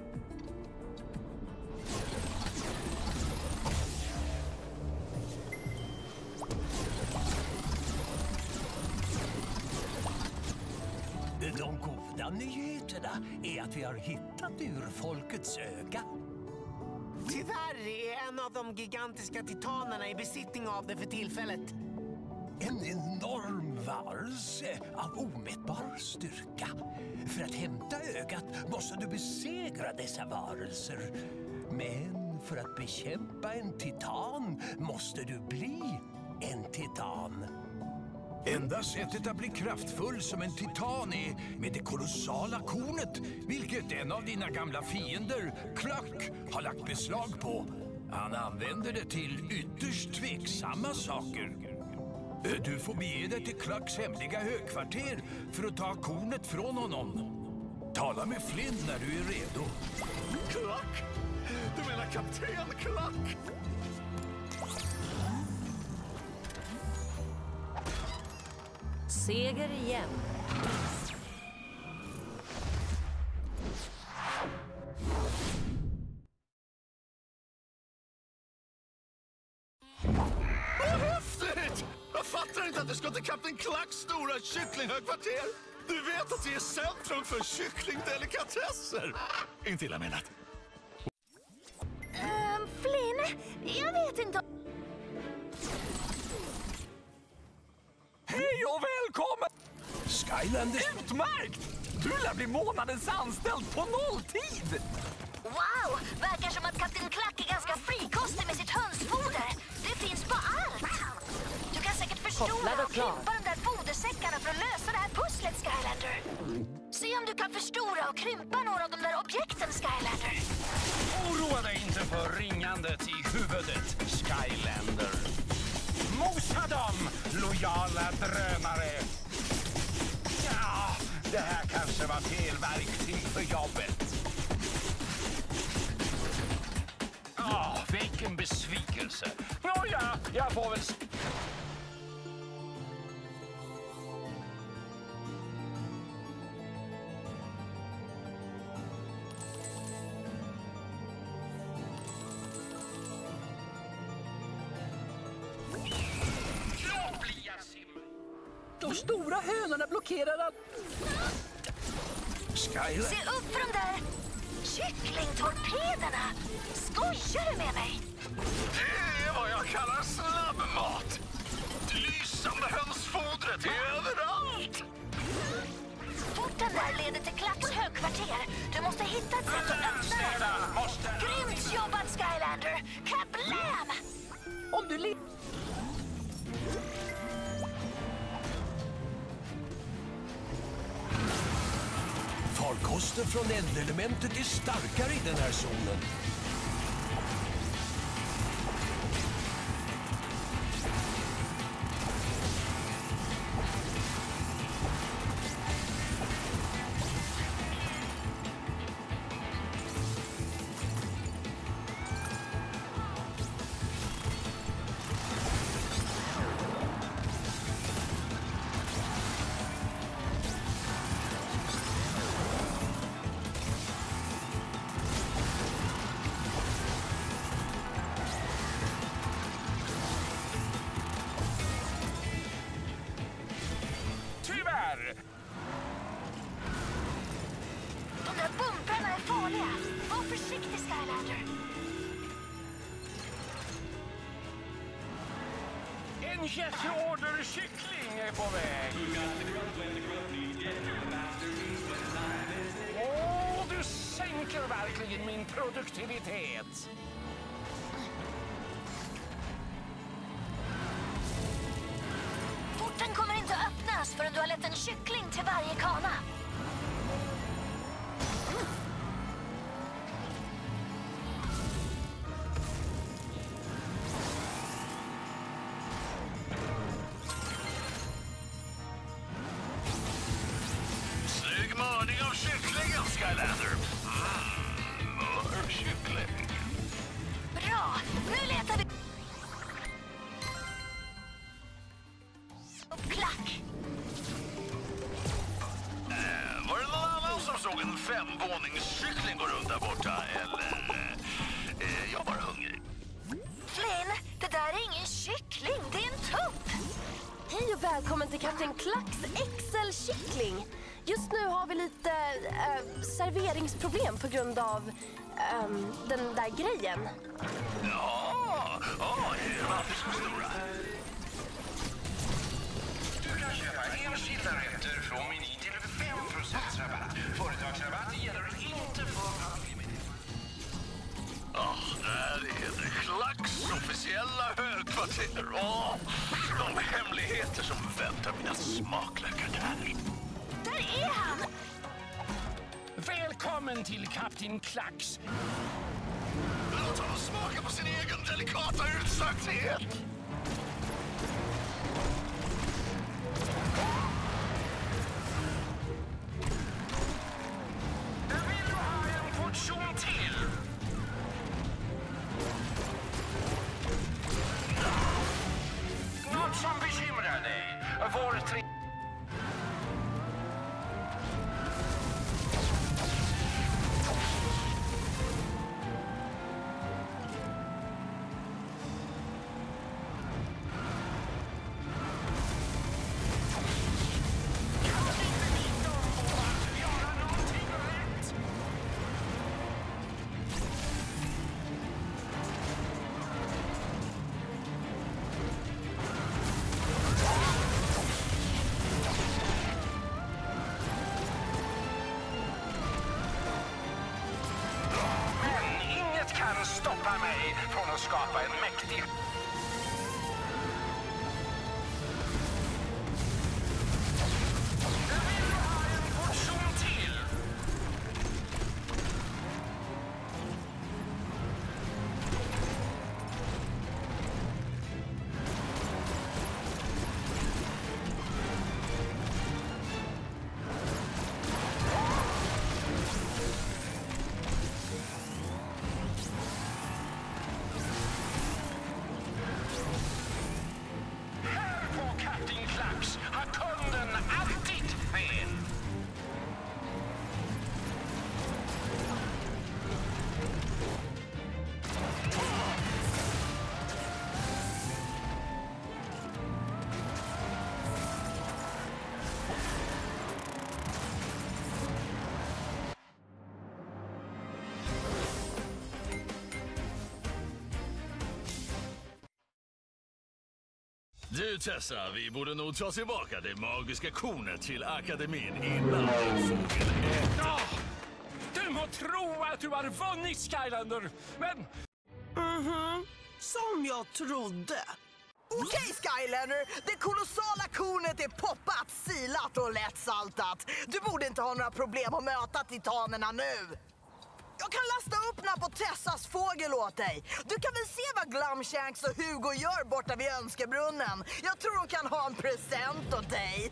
De goda nyheterna är att vi har hittat urfolkets öga. Tyvärr är en av de gigantiska titanerna i besittning av det för tillfället. En enorm varelse av omätbar styrka. För att hämta ögat måste du besegra dessa varelser. Men för att bekämpa en titan måste du bli en titan. Enda sättet att bli kraftfull som en titan är med det kolossala kornet, vilket en av dina gamla fiender, Cluck, har lagt beslag på. Han använder det till ytterst tveksamma saker. Du får bege dig till Clucks hemliga högkvarter för att ta kornet från honom. Tala med Flynn när du är redo. Cluck? Du menar kapten Cluck? Seger igen. Vad häftigt! Jag fattar inte att det ska till kapten Clucks stora kycklinghögkvarter. Du vet att det är centrum för kycklingdelikatesser. Inte illa menat. Um, Flynn, jag vet inte... Hej och välkommen! Skylander! Utmärkt! Du lär bli månadens anställd på nolltid! Wow! Verkar som att kapten Cluck är ganska frikostig med sitt hönsfoder. Det finns på allt! Du kan säkert förstora och krympa de där fodersäckarna för att lösa det här pusslet, Skylander. Se om du kan förstora och krympa några av de där objekten, Skylander. Oroa dig inte för ringandet i huvudet, Skylander. Mosa dem, lojala drönare! Ja, det här kanske var fel verktyg för jobbet. Ja, vilken besvikelse. Nåja, jag får väl... stora hönorna blockerar all... Skyler! Se upp för de där kycklingtorpederna! Skojar du med mig? Det är vad jag kallar snabbmat. Lysande hönsfodret överallt. Porten där leder till Klacks högkvarter. Du måste hitta ett sätt att öppna den. Grymt jobbat, Skylander! Kablam! Om du li... Farkosten från eldelementet är starkare i den här zonen. De där bumprarna är farliga. Var försiktig, Skylander. En jätteorder-kyckling är på väg. Åh, du sänker verkligen min produktivitet. Porten kommer inte att öppnas förrän du har lett en kyckling till varje kana. Snygg mördning av kycklingen, Skylander. Mm, mörkyckling. Bra, nu letar vi upp Klack. Äh, var det någon annan som såg en femvåningskyckling gå runt där borta? Eller? Äh, jag var hungrig. Flynn, det där är ingen kyckling, det är en tupp. Hej och välkommen till Kapten Klacks Excel-kyckling. Just nu har vi lite äh, serveringsproblem på grund av äh, den där grejen. Ja, ja, varför så stora? Du kan köpa enskilda rätter från Meny till fem procent rabatt. Företagsrabatt gäller inte för familjemedlemmar. Ja, där är det. Klacks officiella högkvarter. Åh, de hemligheter som väntar mina smaklökar där. Där är han! Välkommen till Kapten Klacks. Låt honom smaka på sin egen delikata utsakthet. Vill du ha en portion till? Något som bekymrar dig. Vår tre... kan stoppa mig från att skapa en mäktig... Vill du ha en portion till? Du Tessa, vi borde nog ta tillbaka det magiska kornet till akademin innan fågeln äter. Ja! Du må tro att du har vunnit, Skylander, men... Mhm, som jag trodde. Okej, okay, Skylander. Det kolossala kornet är poppat, silat och lättsaltat. Du borde inte ha några problem att möta titanerna nu. Jag kan lasta upp den på Tessas fågel åt dig. Du kan väl se vad Glumshanks och Hugo gör borta vid Önskebrunnen. Jag tror de kan ha en present åt dig.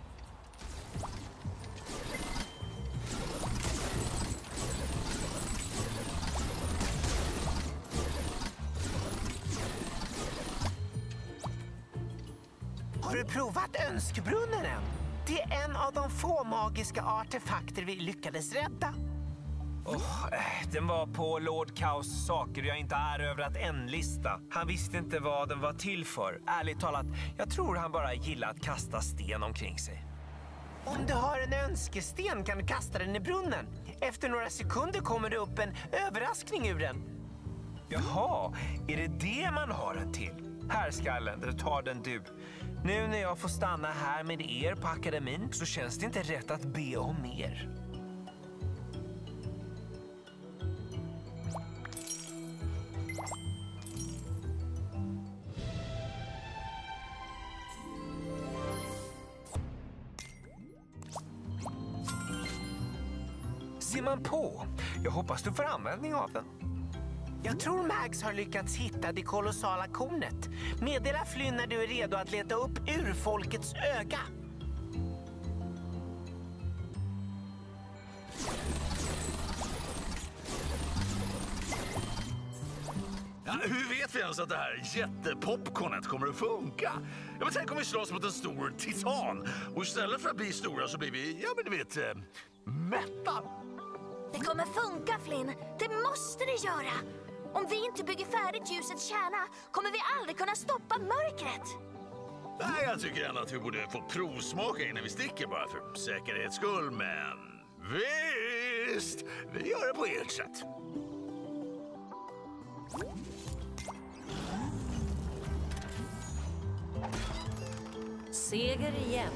Har du provat Önskebrunnen än? Det är en av de få magiska artefakter vi lyckades rädda. Oh, den var på Lord Kaos saker jag inte är över att en-lista. Han visste inte vad den var till för. Ärligt talat, jag tror han bara gillar att kasta sten omkring sig. Om du har en önskesten kan du kasta den i brunnen. Efter några sekunder kommer det upp en överraskning ur den. Jaha, är det det man har den till? Här Skylander, ta den du. Nu när jag får stanna här med er på akademin så känns det inte rätt att be om mer. Ser man på? Jag hoppas du får användning av den. Jag tror Mags har lyckats hitta det kolossala kornet. Meddela Flynn när du är redo att leta upp urfolkets öga. Ja, hur vet vi ens att det här jättepopcornet kommer att funka? Ja, men tänk om vi slåss mot en stor titan. Och istället för att bli stora så blir vi, ja men du vet, äh, mätta. Det kommer funka, Flynn. Det måste det göra. Om vi inte bygger färdigt ljusets kärna kommer vi aldrig kunna stoppa mörkret. Nej, jag tycker ändå att vi borde få provsmaka innan vi sticker bara för säkerhets skull. Men visst, vi gör det på ert sätt. Seger igen.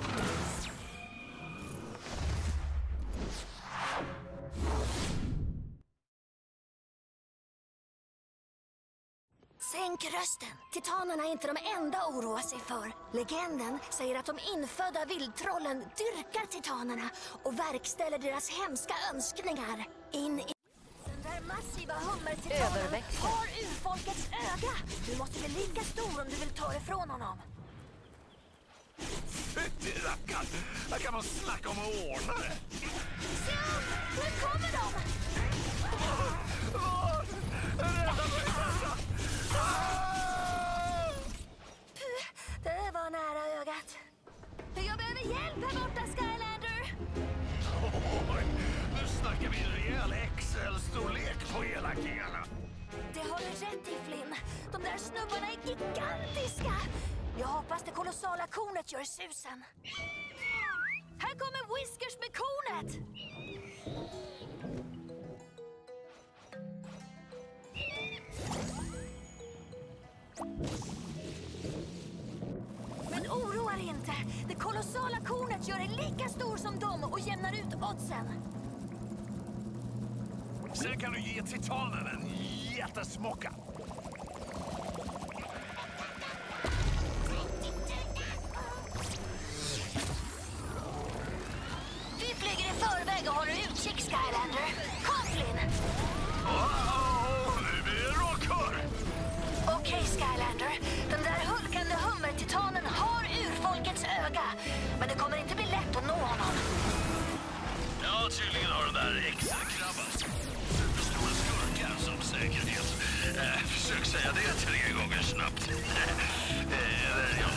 Sänk rösten. Titanerna är inte de enda att oroa sig för. Legenden säger att de infödda vildtrollen dyrkar titanerna och verkställer deras hemska önskningar. In i... Den där massiva hummertitanen har urfolkets öga. Du måste bli lika stor om du vill ta det från honom. Fytti rackar! Här kan man snacka om att ordna det. Se upp! Nu kommer de! Rädda mig, Tessa! Det var nära ögat. Jag behöver hjälp här borta, Skylander. Oj, nu snackar vi en rejäl Excel-storlek på elakierna. Det har du rätt i, Flynn. De där snubbarna är gigantiska. Jag hoppas det kolossala kornet gör susen. Här kommer Whiskers med kornet. Men oroa dig inte. Det kolossala kornet gör dig lika stor som dem och jämnar ut oddsen. Sen kan du ge titanen en jättesmocka. Vi flyger i förväg och håller utkik, Skylander. Kom, Flynn! Wow, nu blir det råkör! Okej, okay, Skylander. Den där hulkande hummertitanen har urfolkets öga. Men det kommer inte bli lätt att nå honom. Ja, tydligen har den där extra-krabban superstora skurkar som säkerhet. Äh, försök säga det tre gånger snabbt. Eller ja...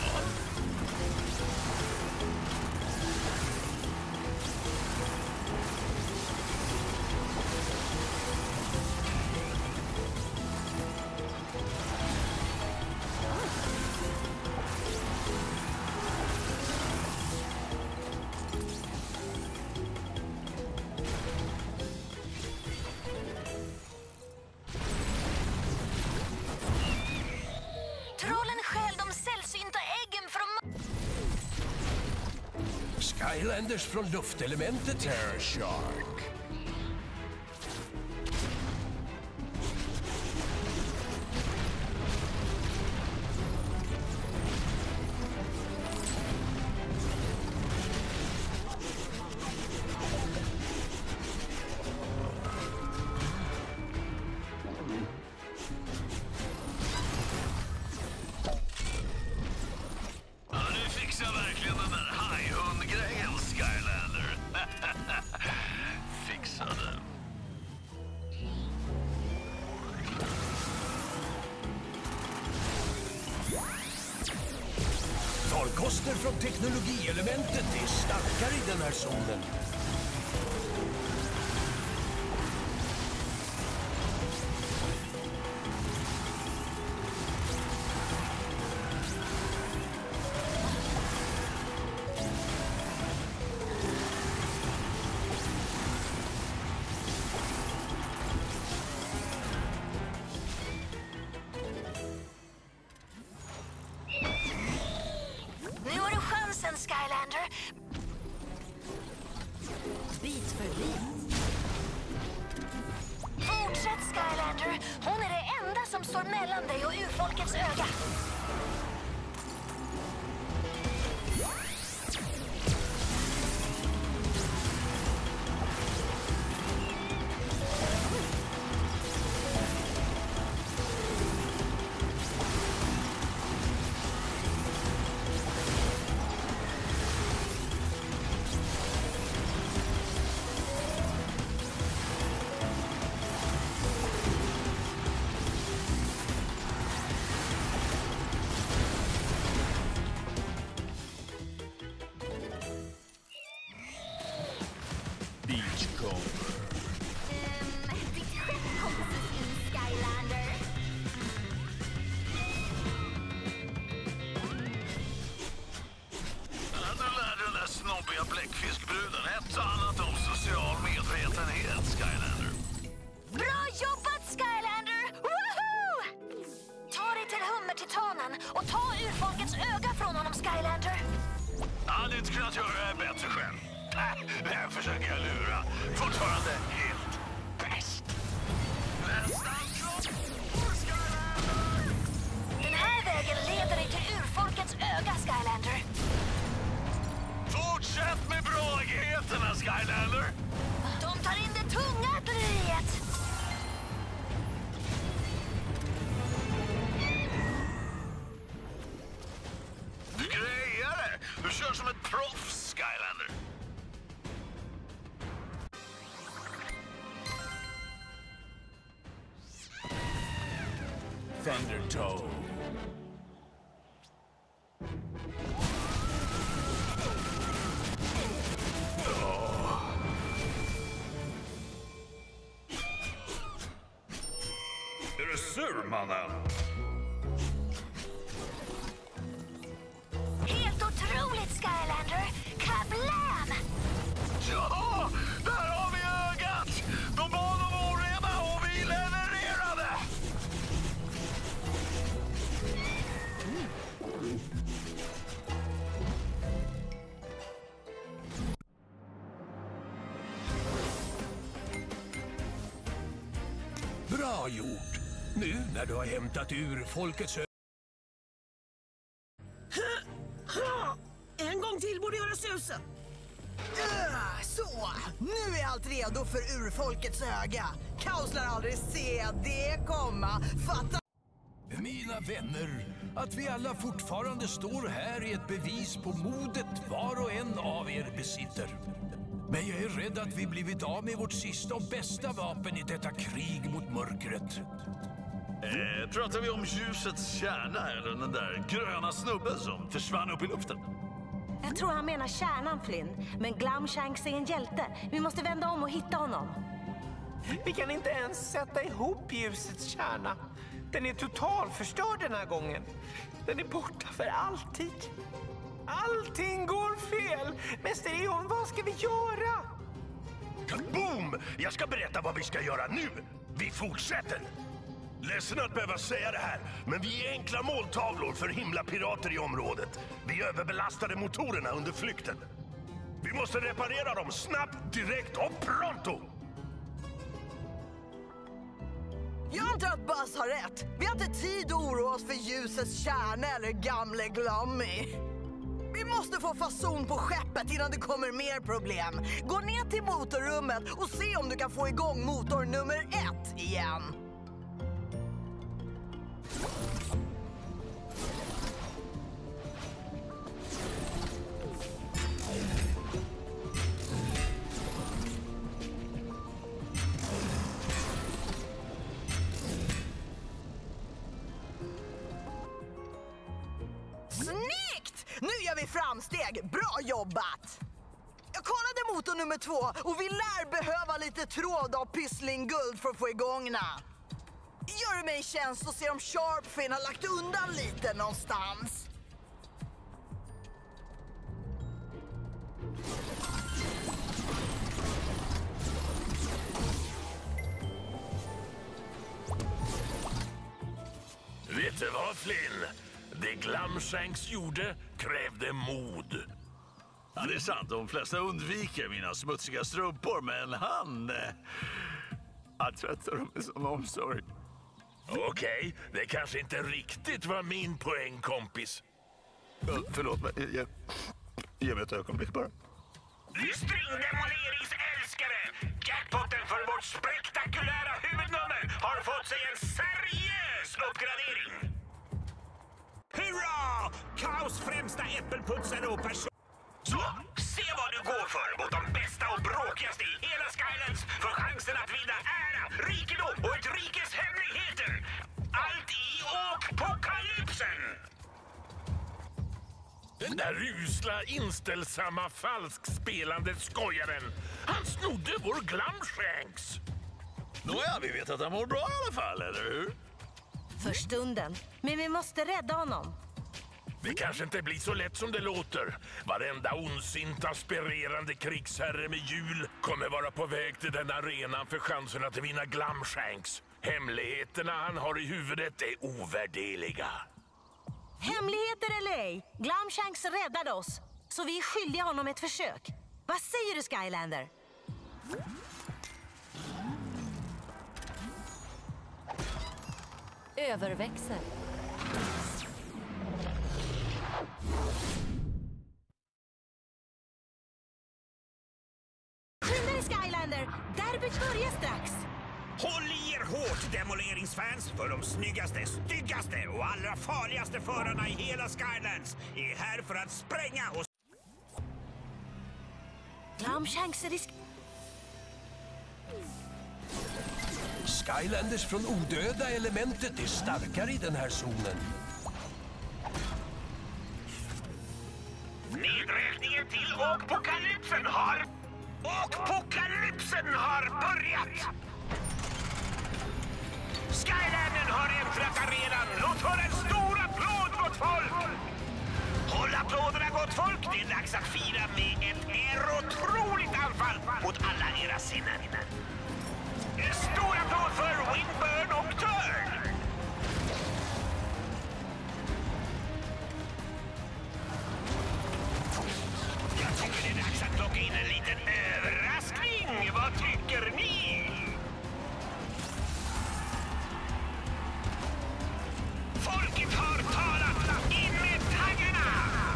Skylanders från luftelementet. Terror Shark. Farkoster från teknologielementet är starkare i den här zonen. Nu har du chansen, Skylander. Bit för bit. Fortsätt, Skylander. Hon är det enda som står mellan dig och urfolkets öga. Beachcomber. Um, ditt skepp kommer in, Skylander. Du lärde den där snobbiga bläckfiskbruden ett annat om social medvetenhet, Skylander. Bra jobbat, Skylander! Woohoo! Ta dig till hummertitanen och ta urfolkets öga från honom, Skylander. Jag hade inte kunnat göra det bättre själv. Nej, det här försöker jag lura. Fortfarande helt bäst. Den här vägen leder dig till urfolkets öga, Skylander. Fortsätt med brågigheterna, Skylander. De tar in det tunga artilleriet. Du grejar det. Du kör som ett proffs, Skylander. Thundertoe. Är du sur, mannen? Helt otroligt, Skylander. Kablam! Ja, där har vi ögat! De bad om oreda och vi levererade! Bra gjort. Nu när du har hämtat ur folkets ö... En gång till borde göra susen. Uh, så, nu är allt redo för urfolkets öga. Kaos lär aldrig se det komma. Fatta... Mina vänner, att vi alla fortfarande står här är ett bevis på modet var och en av er besitter. Men jag är rädd att vi blivit av med vårt sista och bästa vapen i detta krig mot mörkret. Eh, pratar vi om ljusets kärna eller den där gröna snubben som försvann upp i luften? Jag tror han menar kärnan, Flynn. Men Glumshanks är en hjälte. Vi måste vända om och hitta honom. Vi kan inte ens sätta ihop ljusets kärna. Den är totalförstörd den här gången. Den är borta för alltid. Allting går fel. Mäster Eon, vad ska vi göra? Boom! Jag ska berätta vad vi ska göra nu. Vi fortsätter. Ledsen att behöva säga det här, men vi är enkla måltavlor för himlapirater i området. Vi överbelastade motorerna under flykten. Vi måste reparera dem snabbt, direkt och pronto! Jag antar att Buzz har rätt. Vi har inte tid att oroa oss för ljusets kärna eller gamle Glummy. Vi måste få fason på skeppet innan det kommer mer problem. Gå ner till motorrummet och se om du kan få igång motor nummer ett igen. Snyggt! Nu gör vi framsteg. Bra jobbat! Jag kollade motor nummer två och vi lär behöva lite tråd av pysslingguld för att få igångna. Gör du mig en tjänst och se om Sharpfin har lagt undan lite någonstans. Vet du vad, Flynn? Det Glumshanks gjorde krävde mod. Ja, det är sant. De flesta undviker mina smutsiga strumpor, men han... Eh, han tvättar dem med sån omsorg. Okej, okay, det kanske inte riktigt var min poäng, kompis. Uh, förlåt mig. Ge, ge mig ett ögonblick bara. Stringdemoleringsälskare! Jackpotten för vårt spektakulära huvudnummer har fått sig en seriös uppgradering! Hurra! Kaos främsta äppelputsare och person... Så, se vad du går för mot de bästa och bråkigaste i hela Skylands för chansen att vinna ära, rikedom och ett rikes hemligheter. Allt i Åkpokalypsen! Den där usla, inställsamma, falskspelande skojaren. Han snodde vår Glumshanks. Nåja, vi vet att han mår bra i alla fall, eller hur? För stunden. Men vi måste rädda honom. Det kanske inte blir så lätt som det låter. Varenda ondsint aspirerande krigsherre med hjul kommer vara på väg till den arenan för chansen att vinna Glumshanks. Hemligheterna han har i huvudet är ovärderliga. Hemligheter eller ej, Glumshanks räddade oss. Så vi är skyldiga honom ett försök. Vad säger du, Skylander? Överväxel. Skynda dig, Skylander! Derbyt börjar strax. Håll i er hårt, demoleringsfans, för de snyggaste, styggaste och allra farligaste förarna i hela Skylands är här för att spränga och... Glumshanks är risk... Skylanders från odöda elementet är starkare i den här zonen. Nedräkningen till Åkpokalypsen har... Åkpokalypsen har börjat! Skylanden har äntrat arenan. Låt höra en stor applåd, gott folk! Håll applåderna, gott folk! Det är dags att fira med ett erotroligt anfall mot alla era sinnen. En stor applåd för Windburn och Turn! Jag tycker det är dags att plocka in en liten överraskning. Vad tycker ni? Folket har talat! In med taggarna!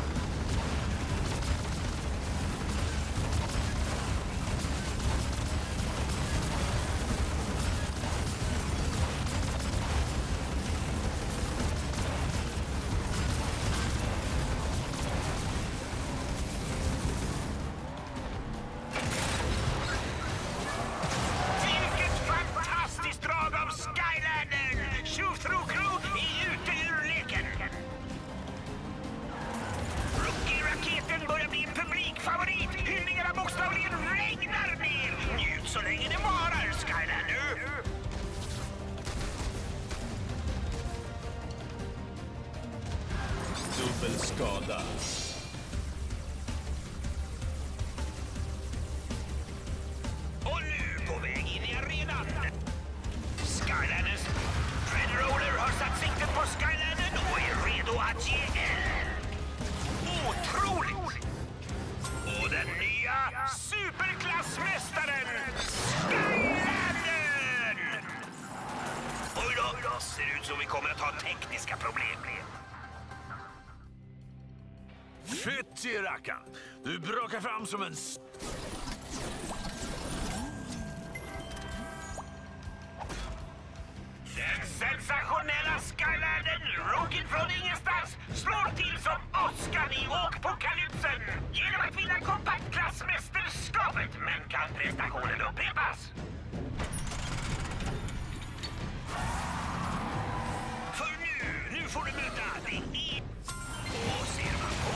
Vilket fantastiskt drag av Skylander! Shoot-through crew är ute ur leken! Rookie-raketen börjar bli en publikfavorit! Hyllningarna bokstavligen regnar ner! Njut så länge det varar, Skylander! Dubbel skada. Och nu på väg in i arenan! Skylanders Dreadroller har satt siktet på Skylandern och är redo att ge eld! Otroligt! Och den nya problem. Fytti rackarn! Du brakar fram som en... Den sensationella Skylandern, Rocket från ingenstans, slår till som åskan i åkpokalypsen genom att vinna kompaktklassmästerskapet. Men kan prestationen upprepas? För nu, nu får du möta det i... Och ser man på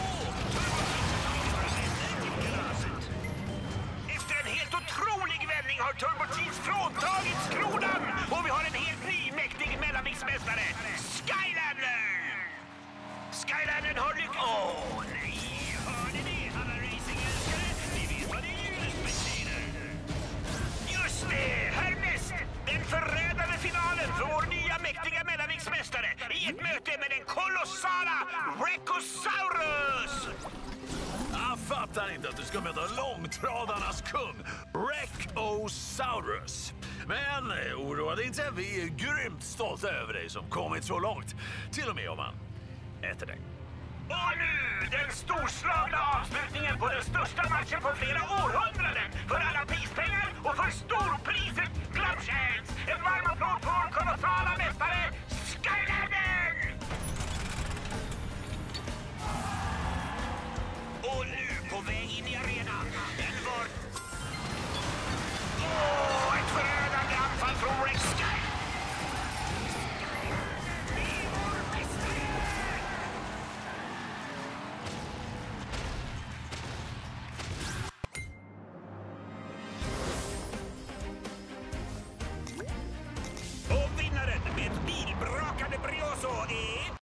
efter en helt otrolig vändning har Turbo-Teens fråntagits kronan och vi har en helt ny mäktig mellanviktmästare, Skylander! Skylandern har lyckats... Åh, oh, nej! Hörde ni, alla racingälskare? Ni vet vad det ljudet betyder. Just det! Härnäst! Den förrädande finalen för vår nya mäktiga mellanviktmästare i ett möte med den kolossala Wreckosaurus! Jag fattar inte att du ska möta långtradarnas kung, Wreckosaurus. Men oroa dig inte, vi är grymt stolta över dig som kommit så långt. Till och med om man äter dig. Och nu den storslagna avslutningen på den största matchen på flera århundraden. För alla prispengar och för storpriset Glum Chance. En varm applåd på vår kolossala mästare, Skylandern! Och nu på väg in i arenan. Den var... Åh, ett förödande anfall från Rex Sky. Och vinnaren med ett bilbrakande Brioso är...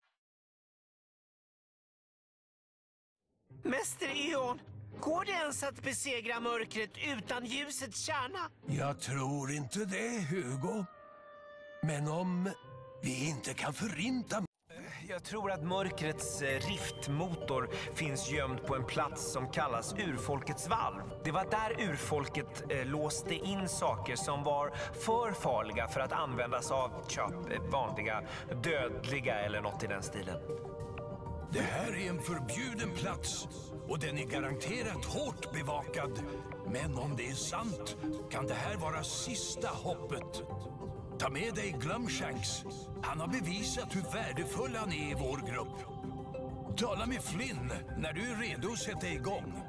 Mäster Eon, går det ens att besegra mörkret utan ljusets kärna? Jag tror inte det, Hugo. Men om vi inte kan förinta... Jag tror att mörkrets eh, riftmotor finns gömd på en plats som kallas Urfolkets valv. Det var där urfolket eh, låste in saker som var för farliga för att användas av tja, vanliga dödliga eller något i den stilen. Det här är en förbjuden plats och den är garanterat hårt bevakad. Men om det är sant kan det här vara sista hoppet. Ta med dig Glumshanks. Han har bevisat hur värdefull han är i vår grupp. Tala med Flynn när du är redo att sätta igång.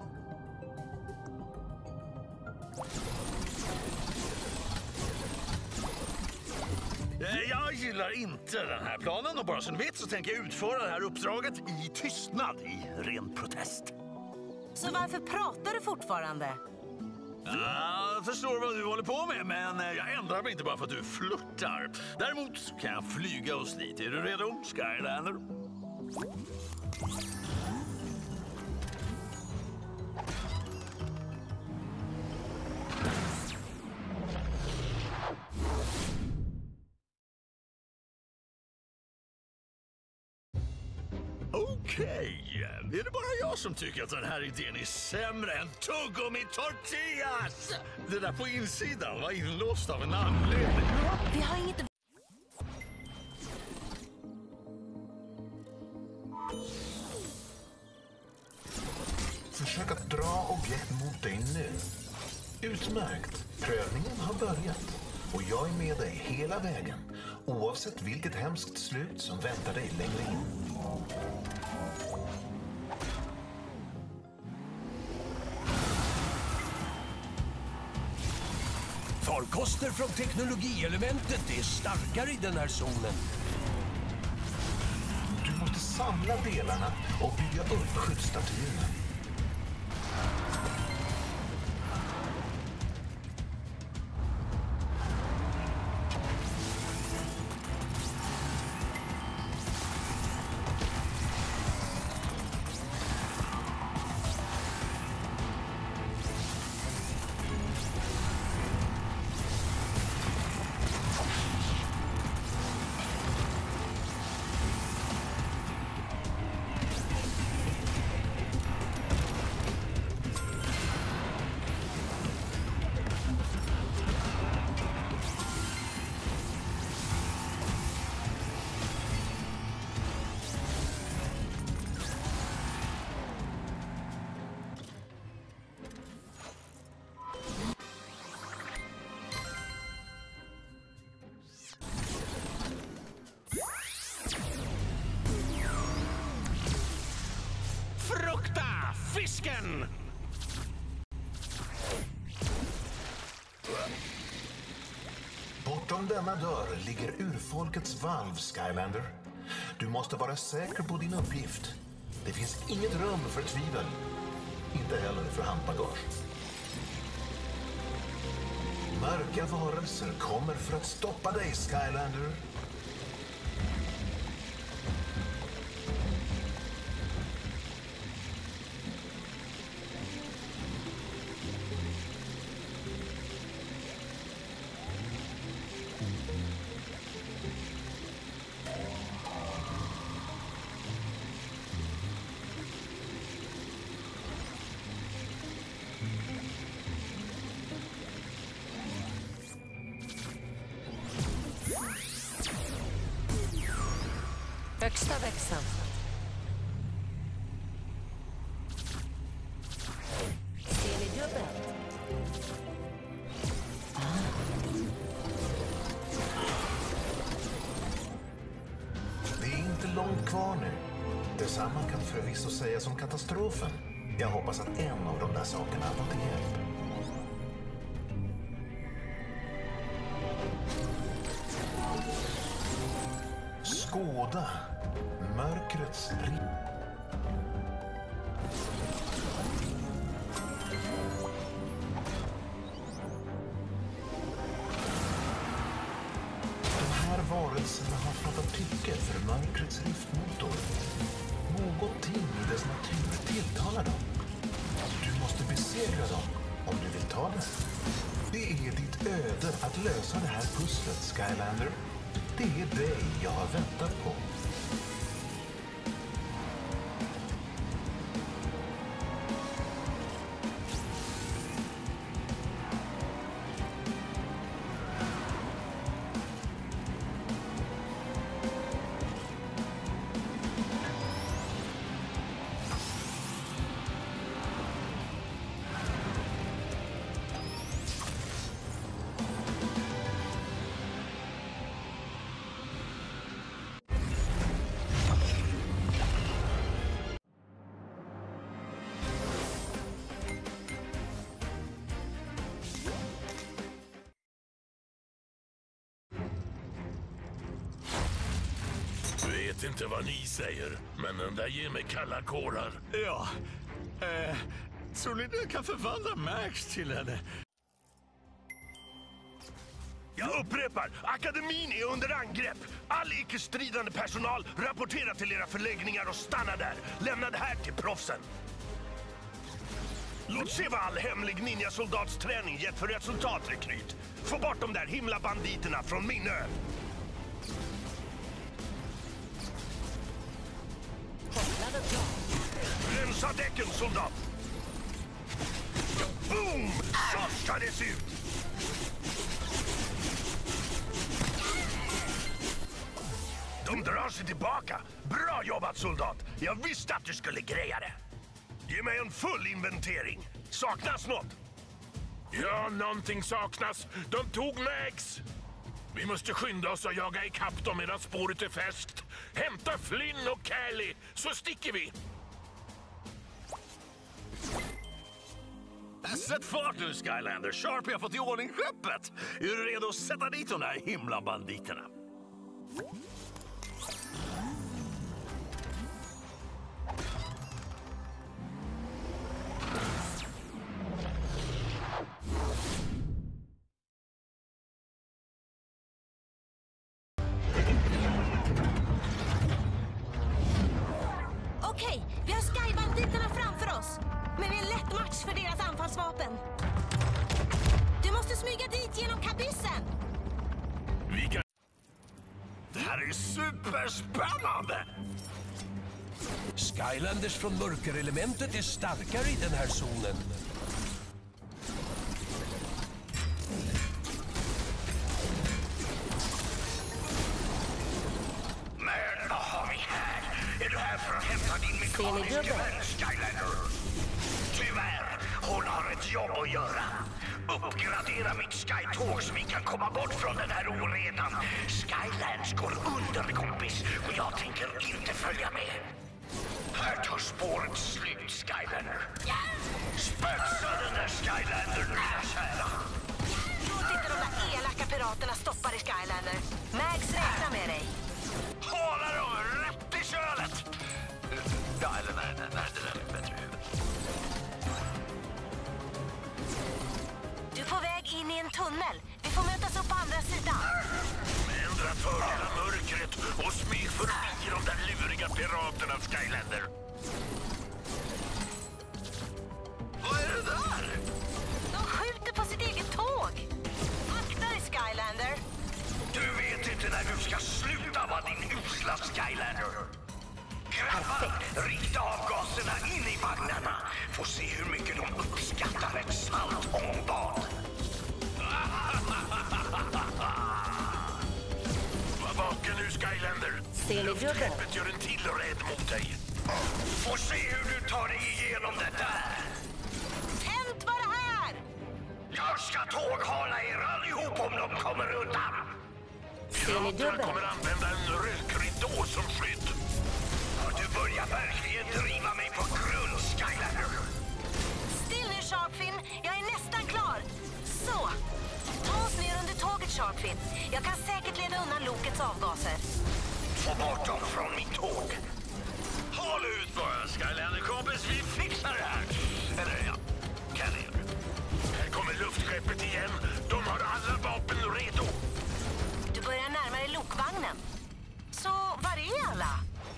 Jag gillar inte den här planen och bara som ni vet så tänker jag utföra det här uppdraget i tystnad, i ren protest. Så varför pratar du fortfarande? Jag förstår vad du håller på med, men jag ändrar mig inte bara för att du flörtar. Däremot kan jag flyga oss dit. Är du redo, Skylander? Okej, är det bara jag som tycker att den här idén är sämre än tuggummi tortillas? Det där på insidan var inlåst av en anledning. Vi har inget... Försök att dra objekt mot dig nu. Utmärkt. Prövningen har börjat. Och jag är med dig hela vägen. Oavsett vilket hemskt slut som väntar dig längre in. Farkoster från teknologielementet är starkare i den här zonen. Du måste samla delarna och bygga upp skyddsstatyerna. fisken! Bortom denna dörr ligger urfolkets valv, Skylander. Du måste vara säker på din uppgift. Det finns inget rum för tvivel. Inte heller för handbagage. Mörka varelser kommer för att stoppa dig, Skylander. Högsta växeln. Ser ni dubbelt? Det är inte långt kvar nu. Detsamma kan förvisso sägas om katastrofen. Jag hoppas att en av de där sakerna var till hjälp. Skåda mörkrets rim. De här varelserna har fattat tycke för mörkrets riftmotor. Någonting i dess natur tilltalar dem. Du måste besegra dem om du vill ta det. Det är ditt öde att lösa det här pusslet, Skylander. Det är dig jag har väntat på. Jag vet inte vad ni säger, men den där ger mig kalla kårar. Ja, eh, tror ni det kan förvandla Max till henne? Jag upprepar, akademin är under angrepp. All icke-stridande personal rapporterar till era förläggningar och stanna där. Lämna det här till proffsen. Låt se vad all hemlig ninjasoldatsträning gett för resultat, rekryt. Få bort de där himla banditerna från min ö. Rensa däcken, soldat! Boom! Så ska det se ut! De drar sig tillbaka. Bra jobbat, soldat. Jag visste att du skulle greja det. Ge mig en full inventering. Saknas något? Ja, någonting saknas. De tog Max. Vi måste skynda oss och jaga ikapp dem medan spåret är färskt. Hämta Flynn och Callie, så sticker vi. Sätt fart nu, Skylander. Sharpie har fått i ordning skeppet. Är du redo att sätta dit de där himla banditerna? Okej, vi har skybanditerna framför oss. Men vi är en lätt match för deras anfallsvapen. Du måste smyga dit genom kabyssen. Vi kan... Det här är superspännande! Skylanders från mörkerelementet är starkare i den här zonen. Men vad har vi här? Är du här för att hämta din mekaniska vän, Skylander? Tyvärr, hon har ett jobb att göra. Uppgradera mitt Skytåg så vi kan komma bort från den här oredan. Skylands går under, kompis, och jag tänker inte följa med. Här tar spåret slut, Skylander. Spetsa den där Skylander, mina kära. Låt inte de där elaka piraterna stoppa dig, Skylander. Max räknar med dig. Hålla dem rätt i kölet! Ja, eller nej, nej, nej, det där är bättre i huvudet. Du är på väg in i en tunnel. Vi får mötas upp på andra sidan. Ändra fördela mörkret och smyg förbi de där luriga piraterna, Skylander. Vad är det där? De skjuter på sitt eget tåg. Akta dig, Skylander. Du vet inte när du ska sluta vara din usla Skylander. Grabbar, rikta avgaserna in i vagnarna. Får se hur mycket de uppskattar ett salt ångbad. Var vaken nu, Skylander. Ser ni dubbelt? Luftskeppet gör en till rädd mot dig. Får se hur du tar dig igenom det där. Tänt var det här! Jag ska tåghala er allihop om de kommer undan. Ser ni Piraterna dubbelt? kommer använda en rökridå som skydd. Ja, du börjar verkligen driva mig på grund, Skylander. Still nu, Sharkfin. Jag är nästan klar. Så. Ta oss ner under tåget, Sharkfin. Jag kan säkert leda undan lokets avgaser. Få bort dem från mitt tåg. Håll ut bara, Skylander, kompis. Vi fixar det här. Eller ja, kan ni göra. Här kommer luftskeppet igen. De har alla vapen redo. Du börjar närma dig lokvagnen. Så var är alla?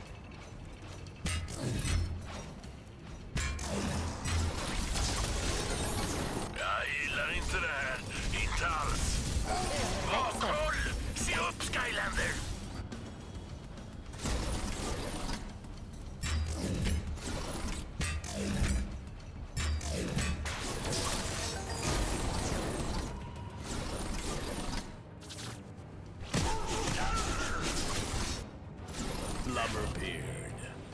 Jag gillar inte det här. Inte alls. Var koll! Se upp, Skylander! Blubberbeard.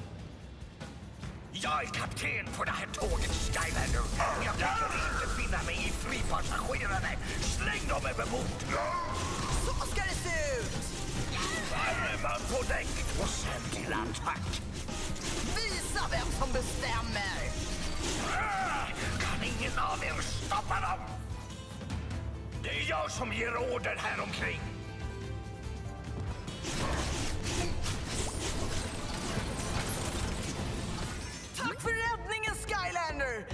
Jag är kapten på det här tåget, Skylander. Jag tänker inte finna mig i fripassagerare. Släng dem över bord. Så ska det se ut! Värman på däck och sen till attack. Visa vem som bestämmer! Ah, kan ingen av er stoppa dem? Det är jag som ger order här omkring. Tack för räddningen, Skylander!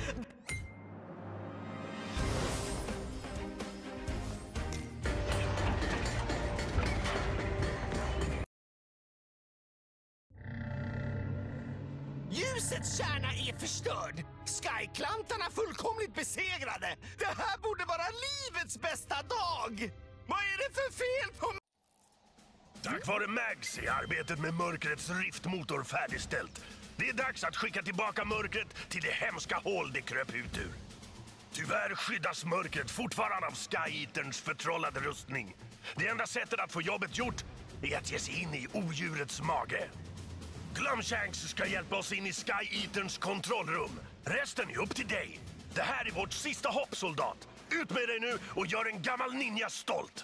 Ljusets kärna är förstörd. Skyklantarna fullkomligt besegrade. Det här borde vara livets bästa dag. Vad är det för fel på mig? Tack vare Mags är arbetet med mörkrets riftmotor färdigställt. Det är dags att skicka tillbaka mörkret till det hemska hål det kröp ut ur. Tyvärr skyddas mörkret fortfarande av Sky-Eaterns förtrollade rustning. Det enda sättet att få jobbet gjort är att ge sig in i odjurets mage. Glumshanks ska hjälpa oss in i Sky-Eaterns kontrollrum. Resten är upp till dig. Det här är vårt sista hopp, soldat. Ut med dig nu och gör en gammal ninja stolt.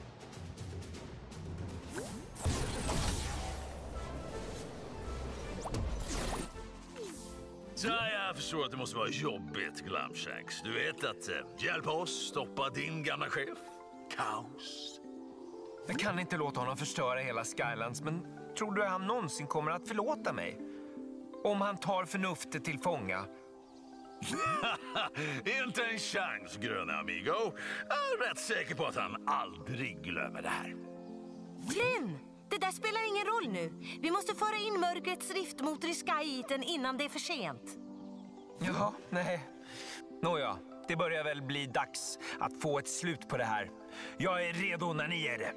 Så jag förstår att det måste vara jobbigt, Glumshanks. Du vet att eh, hjälpa oss stoppa din gamla chef. Kaos. Jag kan inte låta honom förstöra hela Skylands, men tror du han någonsin kommer att förlåta mig? Om han tar förnuftet till fånga. Inte en chans, gröna amigo. Jag är rätt säker på att han aldrig glömmer det här. Flynn! Det där spelar ingen roll nu. Vi måste föra in mörkrets riftmotor i Sky-Eatern innan det är för sent. Jaha, nej. Nåja, det börjar väl bli dags att få ett slut på det här. Jag är redo när ni är det.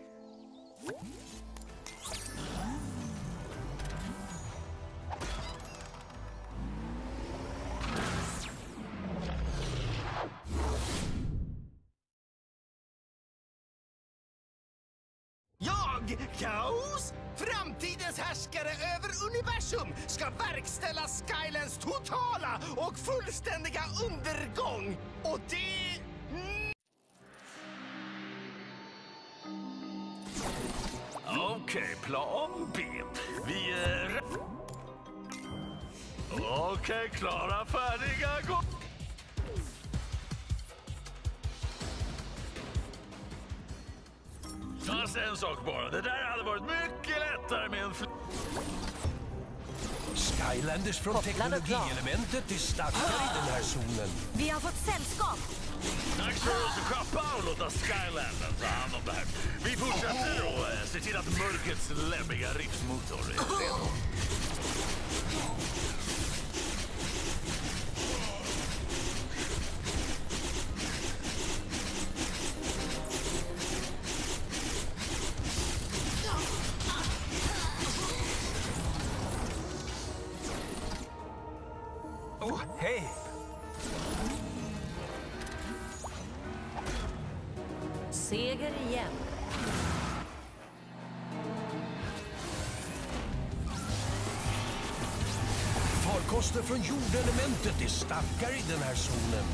Jag, Kaos, framtidens härskare över universum, ska verkställa Skylands totala och fullständiga undergång. Och det... Okej, okay, plan B. Vi... Eh... Okej, klara, färdiga, gå! Fast en sak bara. Det där hade varit mycket lättare med en... Skylanders från teknologielementet är starkare i den här zonen. Vi har fått sällskap. Dags för oss att skappa och låta Skylanders ta hand om det här. Vi fortsätter och eh, ser till att mörkrets lämmiga riftmotor är redo. Oh, hej! Seger igen. Farkoster från jordelementet är starkare i den här zonen.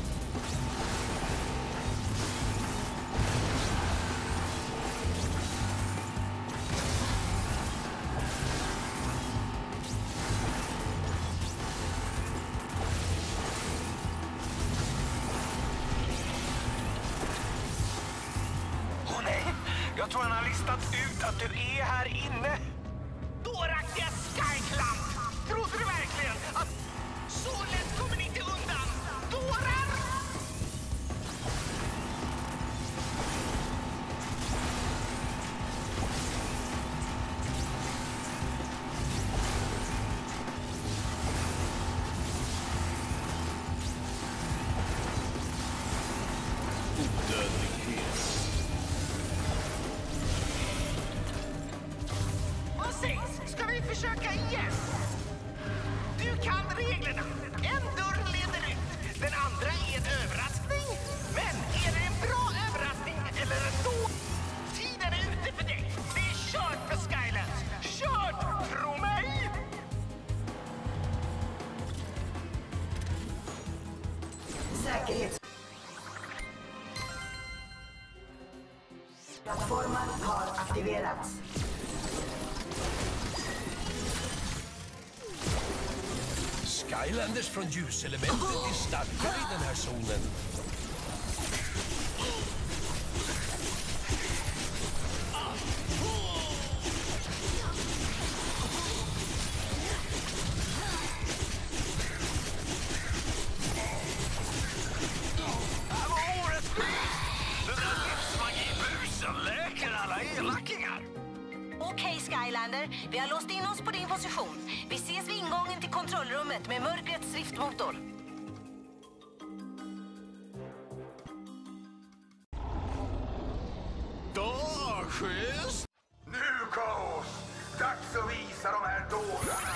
Jag tror han har listat ut att du är här inne. Dåraktiga Skyclamp! Trodde du verkligen att så lätt kommer ni inte undan? Dårar! Ska vi försöka igen? Du kan reglerna. En dörr leder ut. Den andra är en överraskning. Men är det en bra överraskning eller en då? Tiden är ute för dig. Det är kört för Skylands. Kört, tro mig! Säkerhets... Plattformen har aktiverats. Skylanders från ljuselementet är starkare i den här zonen. Det var orättvist! Den där livsmagibusen läker alla elackingar. Okej, Skylander. Vi har låst in oss på din position. Vi ses vid ingången till kontrollrummet med mörkrets riftmotor. Då, schysst! Nu, Kaos! Dags att visa de här dårarna!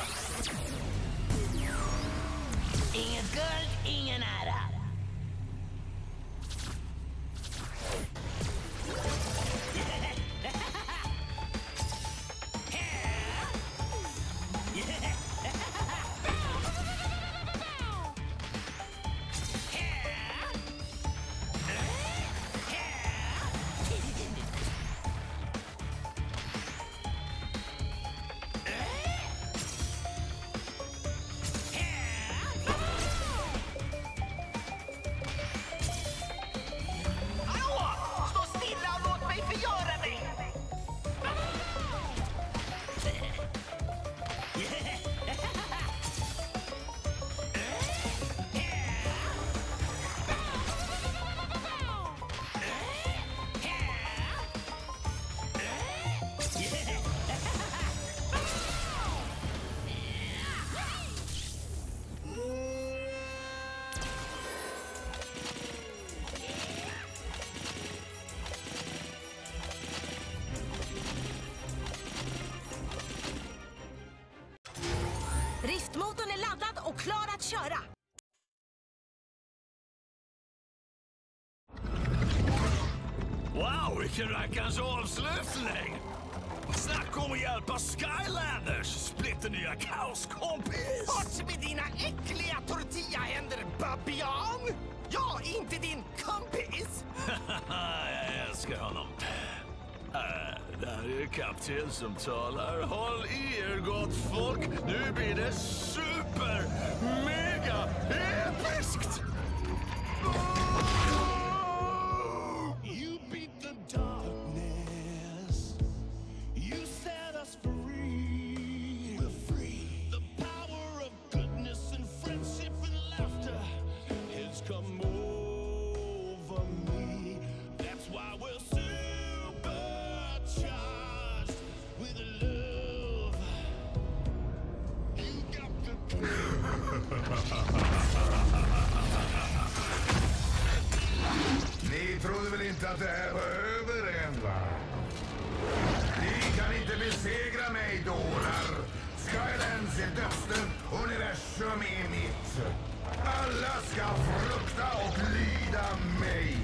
Inget guld, ingen ära. Riftmotorn är laddad och klar att köra. Wow, vilken rackarns avslutning! Snacka om att hjälpa Skylanders, splitternya kaoskompis! Bort med dina äckliga tortillahänder, babian! Jag är inte din kompis! Jag älskar honom. Äh, det här är kapten som talar. Håll i er, gott folk. Nu blir det super Ni trodde väl inte att det här var över än, va? Ni kan inte besegra mig, dårar. Skylands är dödsdömt, universum är mitt. Alla ska frukta och lyda mig.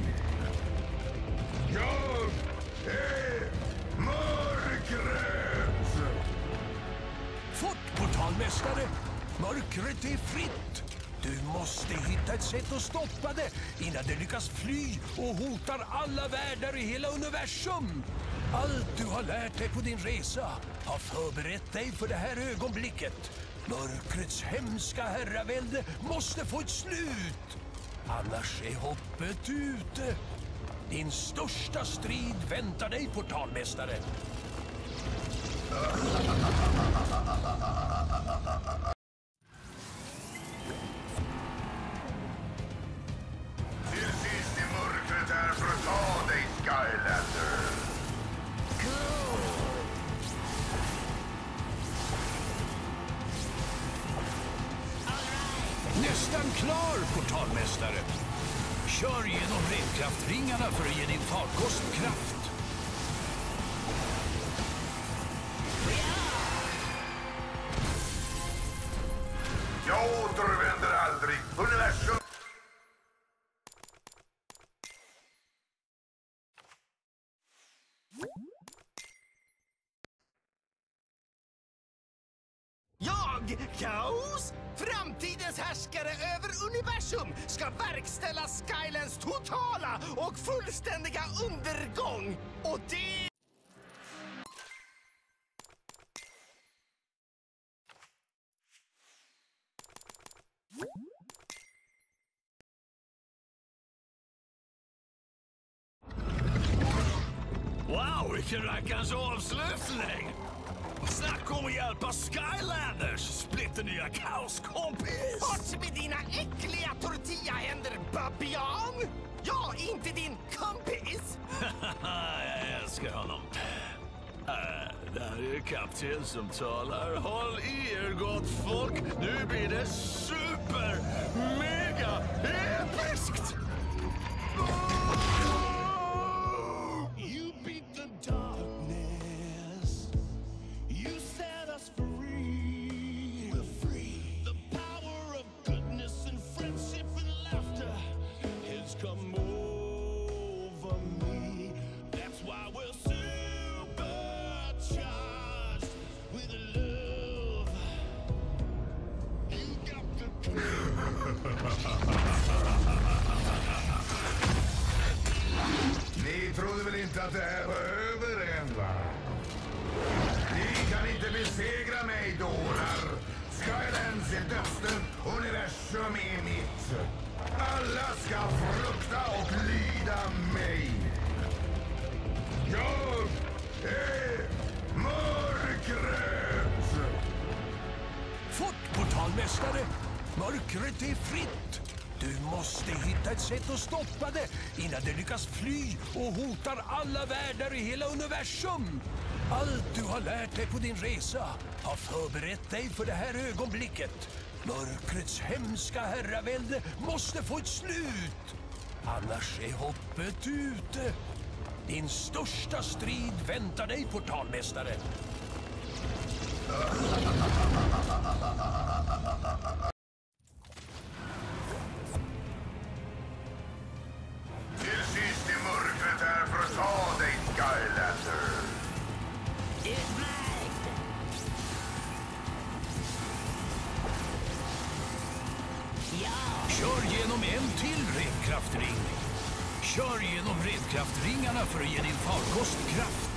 Jag är mörkret! Fort, portalmästare! Mörkret är fritt! Du måste hitta ett sätt att stoppa det innan det lyckas fly och hotar alla världar i hela universum. Allt du har lärt dig på din resa har förberett dig för det här ögonblicket. Mörkrets hemska herravälde måste få ett slut. Annars är hoppet ute. Din största strid väntar dig, portalmästare. Till sist i mörkret här för att ta dig, Skylander. Nästan klar, portalmästare. Kör genom redkraftringarna för att ge din farkost kraft. Jag återvänder aldrig. Universum... Jag, Kaos, framtidens härskare över universum, ska verkställa Skylands totala och fullständiga undergång. Och det... Wow, vilken rackarns avslutning! Snacka om att hjälpa Skylanders, splitternya kaoskompis! Bort med dina äckliga tortillahänder, babian! Jag är inte din kompis! Jag älskar honom. Äh, det här är kapten som talar. Håll i er, gott folk. Nu blir det super, mega episkt! You beat the darkness. You set us free. We're free. The power of goodness and friendship and laughter has come over me. That's why we're supercharged with love. You got the Ni trodde väl inte att det här var över än, va? Ni kan inte besegra mig, dårar. Skylands är dödsdömt, universum är mitt. Alla ska frukta och lyda mig. Jag är mörkret! Fort, portalmästare! Mörkret är fritt! Du måste hitta ett sätt att stoppa det innan det lyckas fly och hotar alla världar i hela universum. Allt du har lärt dig på din resa har förberett dig för det här ögonblicket. Mörkrets hemska herravälde måste få ett slut. Annars är hoppet ute. Din största strid väntar dig, portalmästare. Till sist i mörkret här för att ta dig, Skylander. Kör genom en till redkraftring. Kör genom redkraftringarna för att ge din farkost kraft.